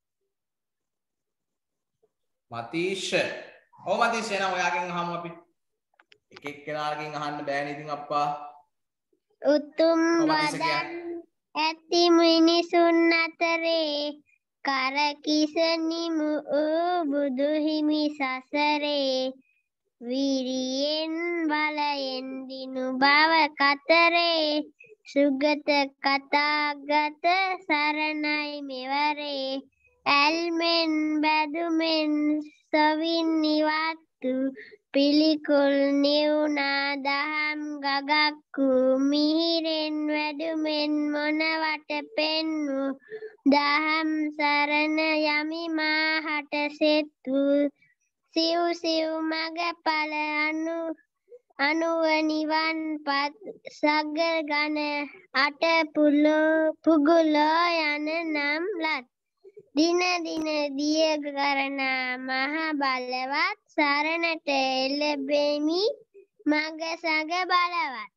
මතීෂ්. ඔව් මතීෂ් එනවා ඔයාගෙන් අහමු අපි. එක එක්කෙනාගෙන් අහන්න බෑනේ ඉතින් අප්පා. උතුම් මතීෂ් වදන් කියන්නේ. ඇති මිනිසුන් අතරේ කරකිසනිමු බුදු හිමි සසරේ විරියෙන් බලයෙන් දිනු බව කතරේ සුගත කතාගත සරණයි මෙවරේ ඇල්මෙන් බැදුමෙන් සවින් නිවත්තු පිළිකුල් නිවුනා දහම් ගගක්කු මිහිරෙන් වැඩුමෙන් මොනවට පෙන්වූ දහම් සරණ යමි මාහට සෙත්තු සිව් සිව් මගඵල අනුව නිවන් පත් සග ගණ අට පුගුලෝ යන නම් ලත් දින දින දිය කරනා මහ බලවත් සරණට එළඹෙමි මග සග බලවත්.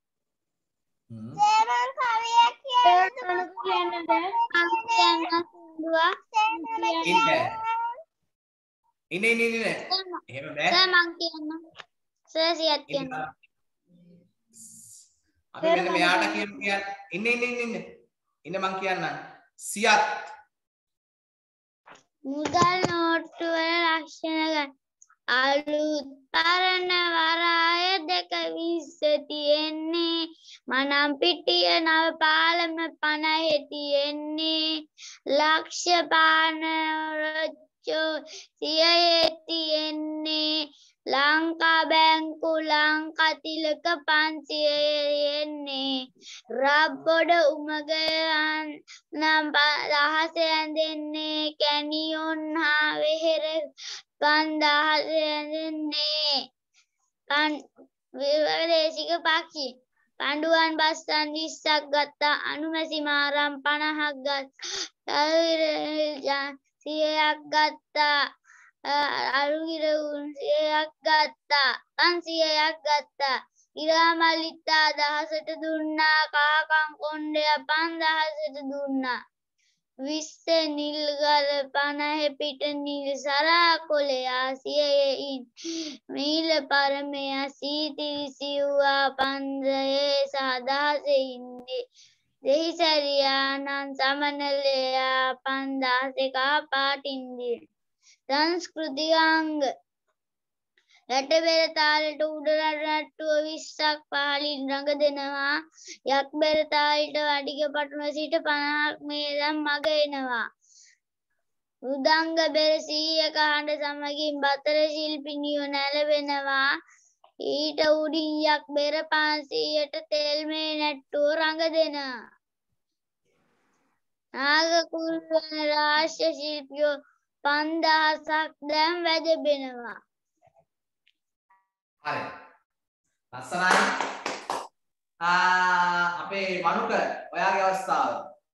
සේමන් කවියක් කියන්නද? ඉන්නේ. එහෙම බෑ. සර් මං කියන්න. සර් සියත් කියන්න. අපි මෙන්න මෙයාට ඉන්නේ. ඉන්න මං කියන්නම්. සියත් මුදල් නෝට්ටු වල ලක්ෂණ ගන්න. අලුත් පරණ වරාය දෙක 20 තියෙන්නේ. මනම් පිටිය නව පාලම 50 තියෙන්නේ. ලක්ෂ පාන රොච්චෝ 100 තියෙන්නේ. ලංකා බැංකු ලංකා තිලක 500 එන්නේ. රබ්බොඩ උමගයන් නම් 1000 ඇඳෙන්නේ. කැනියොන් හා වෙහෙර 5000 ඇඳෙන්නේ. විවරදේශික පක්ෂි පඬුවන් බස්සන් 20ක් ගත්තා. අනුමැසි මාරම් 50ක් ගත්තා. 100ක් ගත්තා. අරුගිරවුන් 100ක් ගත්තා. 500ක් ගත්තා. ඉරාමල්ලිත්තා 1000ට දුන්නා. කහකම් කොණ්ඩය 5000ට දුන්නා. 20 නිල්ගල 50 පිට නිල් සරා කොළයා 100 මීල පරමයා සීතිරිසිව්වා 500 සදහසේ ඉන්නේ. දෙහිසැරියානන් සමනලයා 5000 කහ පාටින්දී. සංස්කෘතිකාංග රටබෙර තාලෙට උඩරට නට්ටුව 20ක් පහළින් රඟ දෙනවා. යක් බෙර තාලෙට වඩිග පටුන සිට 50ක් මේදම් මග එනවා. මෘදංග බෙර 100ක හඬ සමගින් බතර ශිල්පිනියෝ නැළවෙනවා. ඊට උඩින් යක් බෙර 500ට තෙල් මේ නැට්ටුව රඟ දෙනවා. නාග කුරුවන රාශ්‍ය ශිල්පියෝ 5000ක් දැන් වැජබෙනවා. හරි. ලස්සනයි. අපේ මනුක ඔයාගේ අවස්ථාව.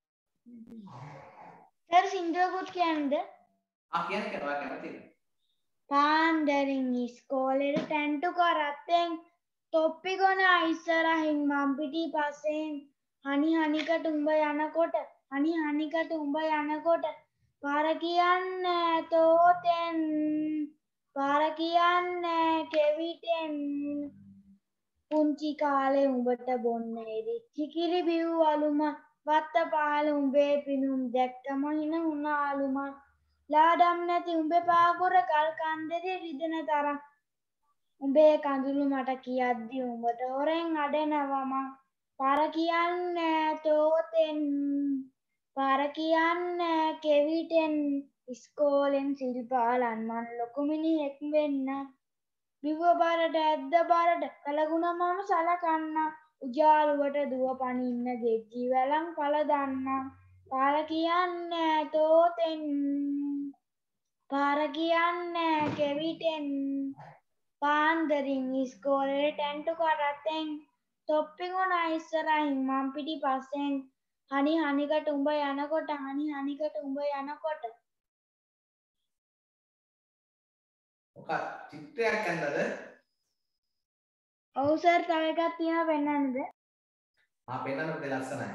සර් සින්දුවකුත් කියන්නද? කියන්න ඔයා කැමතිද? පාන්දරින් ඉස්කෝලේට ටැන්ටු කරත්තෙන් තොප්පි ගොන ඉස්සරහින් මම් පිටි පස්සෙන් හනි හනිකට උඹ යනකොට පාර කියන්නේ තෝතෙන් පාර කියන්නේ කෙවිටෙන් පුංචි කාලේ උඹට බොන්න ඉරිච්චි කිරි බිව්වලුම වත්ත පාල උඹේ පිනුම් දැක්කම හින උනාලුම ලාඩම් නැති උඹේ පාකුර ගල් කන්දේ රිදෙන තරම් උඹේ කඳුළු මට කියද්දි උඹට හොරෙන් අඩනවම පාර කියන්නේ තෝතෙන් පාර කියන්නේ කෙවිටෙන් ඉස්කෝලෙන් සිල්පාලන් මන් ලොකු මිනිහෙක් වෙන්න. බිව බරට ඇද්ද බරට කළගුණ මම සලකන්න. උජාරුවට දුව පනින්න ගෙජ්ජි වැලං පල දන්න. පාර කියන්නේ තෝතෙන් පාර කියන්නේ කෙවිටෙන් පාන්දරින් ඉස්කෝලේ ටැන්ටු කරත්තෙන් තොප්පිගුණ ඉස්සරහින් මං පිටි පස්සෙන් හනි හනිකට උඹ යනකොට හනි හනිකට උඹ යනකොට ඔක චිත්‍රයක් ඇන්දද? ඔව් සර් තව එකක් තියෙනවා පෙන්නන්නද? පෙන්නන්න පුතේ ලස්සනයි.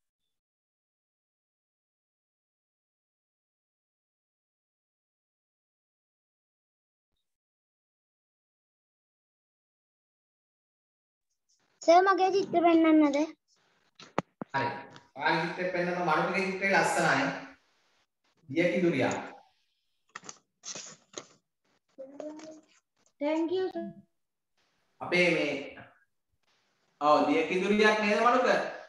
සර් මගේ චිත්‍ර පෙන්නන්නද? හරි. ඔයාගේ චිත්‍රය පෙන්නන මනුගේ චිත්‍රය ලස්සනයි. දිය කිඳුරියා. thank you sir. අපේ මේ දිය කිඳුරියක් නේද මනුක?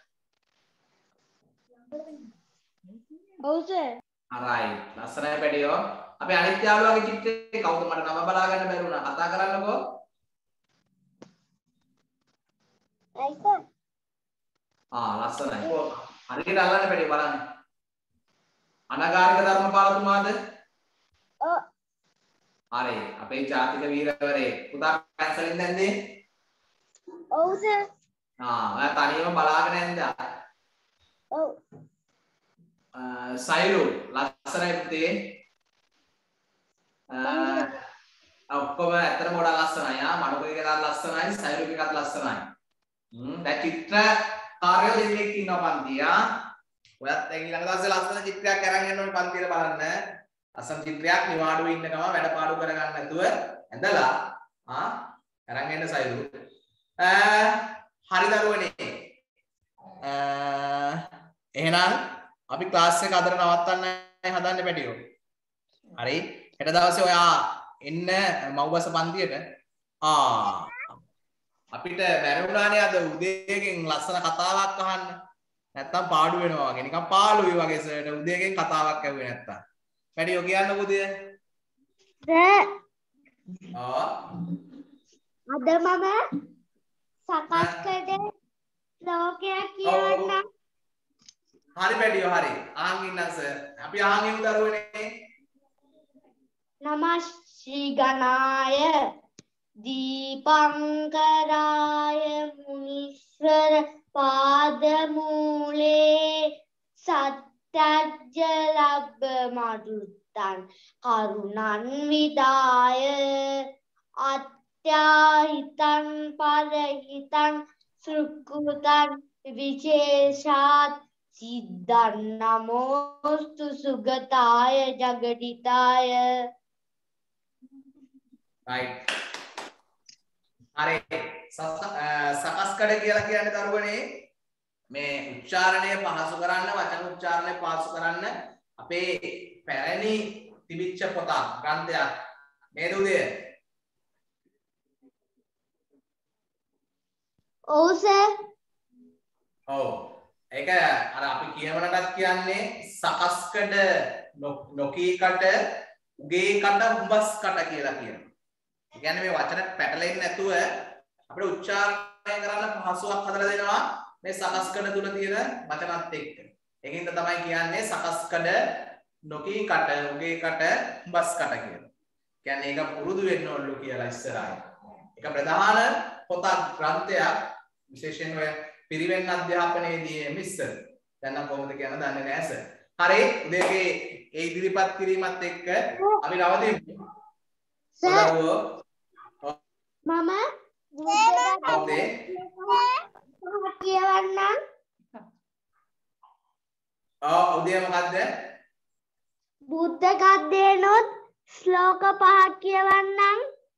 ඔව් සර්. හරි. ලස්සනයි පැටියෝ. අපේ අනිත් යාළුවාගේ චිත්‍රේ කවුද මට නම බලා ගන්න බැරි වුණා. කතා කරන්නකෝ. සර්. ලස්සනයි. හරියට අල්ලන්න පැටියෝ බලන්න. අනගාരിക ධර්මපාලතුමාද? ඔව්. හරි. අපේ ජාතික වීරවරේ පුතා පැන්සලින් දැන්දේ? ඔව් සර්. ඔයා තනියම බලාගෙන ඇන්දා. ඔව්. සයිලු ලස්සනයි පුතේ. ඔක්කොම ඇත්තටම ගොඩක් ලස්සනයි. මඩුකේ එකක් ලස්සනයි, සයිලු එකක් ලස්සනයි. දැන් චිත්‍ර කාර්යය දෙන්නෙක් ඉන්නවා පන්තිය. ඔයත් දැන් ඊළඟ දවසේ ලස්සන චිත්‍රයක් අරන් යන්න ඕනේ පන්තියට බලන්න. ලස්සන චිත්‍රයක් නිවාඩුවේ ඉන්න ගම වැඩ පාඩු කර ගන්න නැතුව ඇඳලා අරන් එන්න සයිලු. හරි දරුවනේ. එහෙනම් අපි ක්ලාස් එක අදට නවත්තන්නයි හදන්නේ පැටියෝ. හරි. හෙට දවසේ ඔයා එන්න මව්බස පන්තියට. අපිට බැරි වුණානේ අද උදේගෙන් ලස්සන කතාවක් අහන්න. නැත්තම් පාඩු වෙනවා වගේ. නිකන් පාළුයි වගේ සර්ට උදේගෙන් කතාවක් ඇහුවේ නැත්තම්. පැටියෝ කියන්නකෝ උදේ. සර්. අද මම සකස්කඩ ලෝකයක් කියවන්නම්. හරි පැටියෝ හරි. අහන් ඉන්න සර්. අපි අහන් ඉමු දරුවනේ. නමස් ශ්‍රී ගණාය දීපංකරාය මුනීශ්වර පාදමූලේ සත්‍යජ්ජ ලබ්බ මදුත්තං කරුණං විදාය අත්‍යාහිතං පරහිතං සුක්කුතං විශේෂාත් සිද්ධං නමෝස්තු සුගතාය ජගටිතාය. right. හරි. සකස්කඩ කියලා කියන්නේ දරුවනේ මේ උච්චාරණය පහසු කරන්න, වචන උච්චාරණය පහසු කරන්න අපේ පැරණි තිබිච්ච පොතක් ග්‍රන්ථයක් නේද උදේ? ඔව් සර්. ඔව්. ඒක අර අපි කියවනටත් කියන්නේ සකස්කඩ නොකීකට උගේකට උඹස්කට කියලා කියනවා. ඒ කියන්නේ මේ වචන පැටලෙන්නේ නැතුව අපිට උච්චාරණය කරන්න පහසුවක් හදලා දෙනවා මේ සකස්කඩ තුල තියෙන වචනත් එක්ක. ඒකින්ද තමයි කියන්නේ සකස්කඩ නොකීකට උගේකට උඹස්කට කියලා. කියන්නේ ඒක පුරුදු වෙන්න ඕනලු කියලා ඉස්සරහින්. ඒක ප්‍රධාන පොතක් ග්‍රන්ථයක් විශේෂයෙන් ඔය පිරිවෙන් අධ්‍යාපනයේදී මිස්සර් දැන් නම් කොහොමද කියන දන්නේ නැහැ සර්. හරි උදේගේ ඒ ඉදිරිපත් කිරීමත් එක්ක අපි නවතිමු. සර් මම ඔතේ කියවන්නම්. උදේ මොකද්ද? බුද්ධ ගද්දේනොත් ශ්ලෝක 5ක් කියවන්නම්.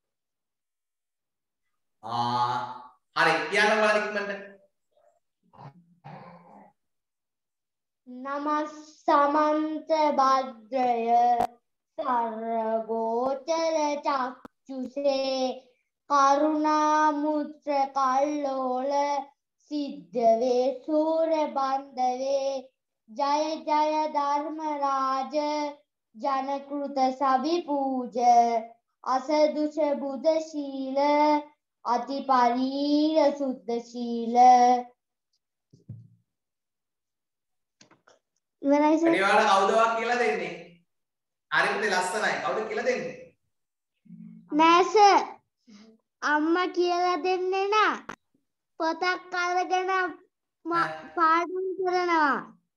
හරි කියන්න බලන්න ඉක්මනට. නමස්සමන්ත භද්‍රය සර්වගෝචර චක්ෂුසේ කරුණා මුත්‍ර කල්ලෝල සිද්ධ වේ සූර බන්ධවේ ජය ජය ධර්ම රාජ ජනකෘත සවිපූජ අසදුෂ බුද ශීල අතිපරීර සුද්ධ ශීල ඉවරයි සර්. වැඩි ඔයාලා කවුද කියලා දෙන්නේ? හරියට ලස්සනයි. කවුද කියලා දෙන්නේ? නෑ සර්. අම්මා කියලා දෙන්නේ නා. පොතක් අරගෙන පාඩම් කරනවා.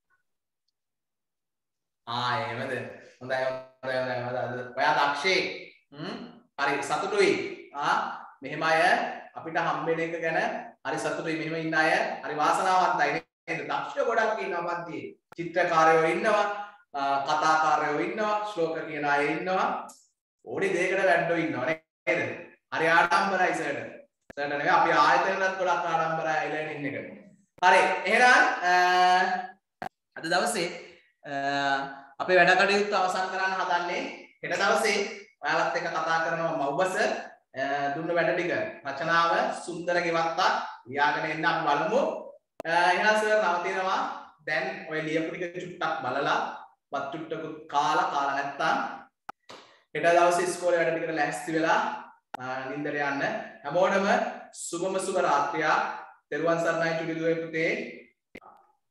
එහෙමද? හොඳයි. ඔයා දක්ෂේ. හරි සතුටුයි. මෙහෙම අය අපිට හම්බෙන එක ගැන හරි සතුටුයි. මෙහෙම ඉන්න අය හරි වාසනාවන්තයි නේද? දක්ෂ ගොඩක් ඉන්නවා පන්තියේ. චිත්‍රකාරයෝ ඉන්නවා, කතාකාරයෝ ඉන්නවා, ශ්ලෝක කියන අය ඉන්නවා. ඕනි දෙයකට වැඩෝ ඉන්නවා නේද? හරි ආඩම්බරයි සර්ට. සර්ට නෙවෙයි අපි ආයතනවලත් ගොඩක් ආඩම්බරයි අයලා ඉන්න එක. හරි. එහෙනම් අද දවසේ අපේ වැඩ කටයුතු අවසන් කරන්න හදන්නේ. හෙට දවසේ ඔයාලත් එක්ක කතා කරනවා මව්බස දුන්න වැඩ ටික. රචනාව සුන්දර ගෙවත්තක් ලියාගෙන එන්න අපි බලමු. එහෙනම් සර් නවතිනවා. දැන් ඔය ලියපු ටික චුට්ටක් බලලා වත් චුට්ටකුත් කාලා නැත්තම් හෙට දවසේ ඉස්කෝලේ වැඩ ටිකට ලෑස්ති වෙලා නින්දට යන්න. හැමෝටම සුබම සුබ රාත්‍රියක්. තෙරුවන් සරණයි චුටි දුවේ පුතේ.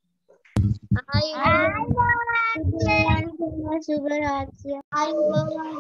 ආයි සුබ රාත්‍රිය.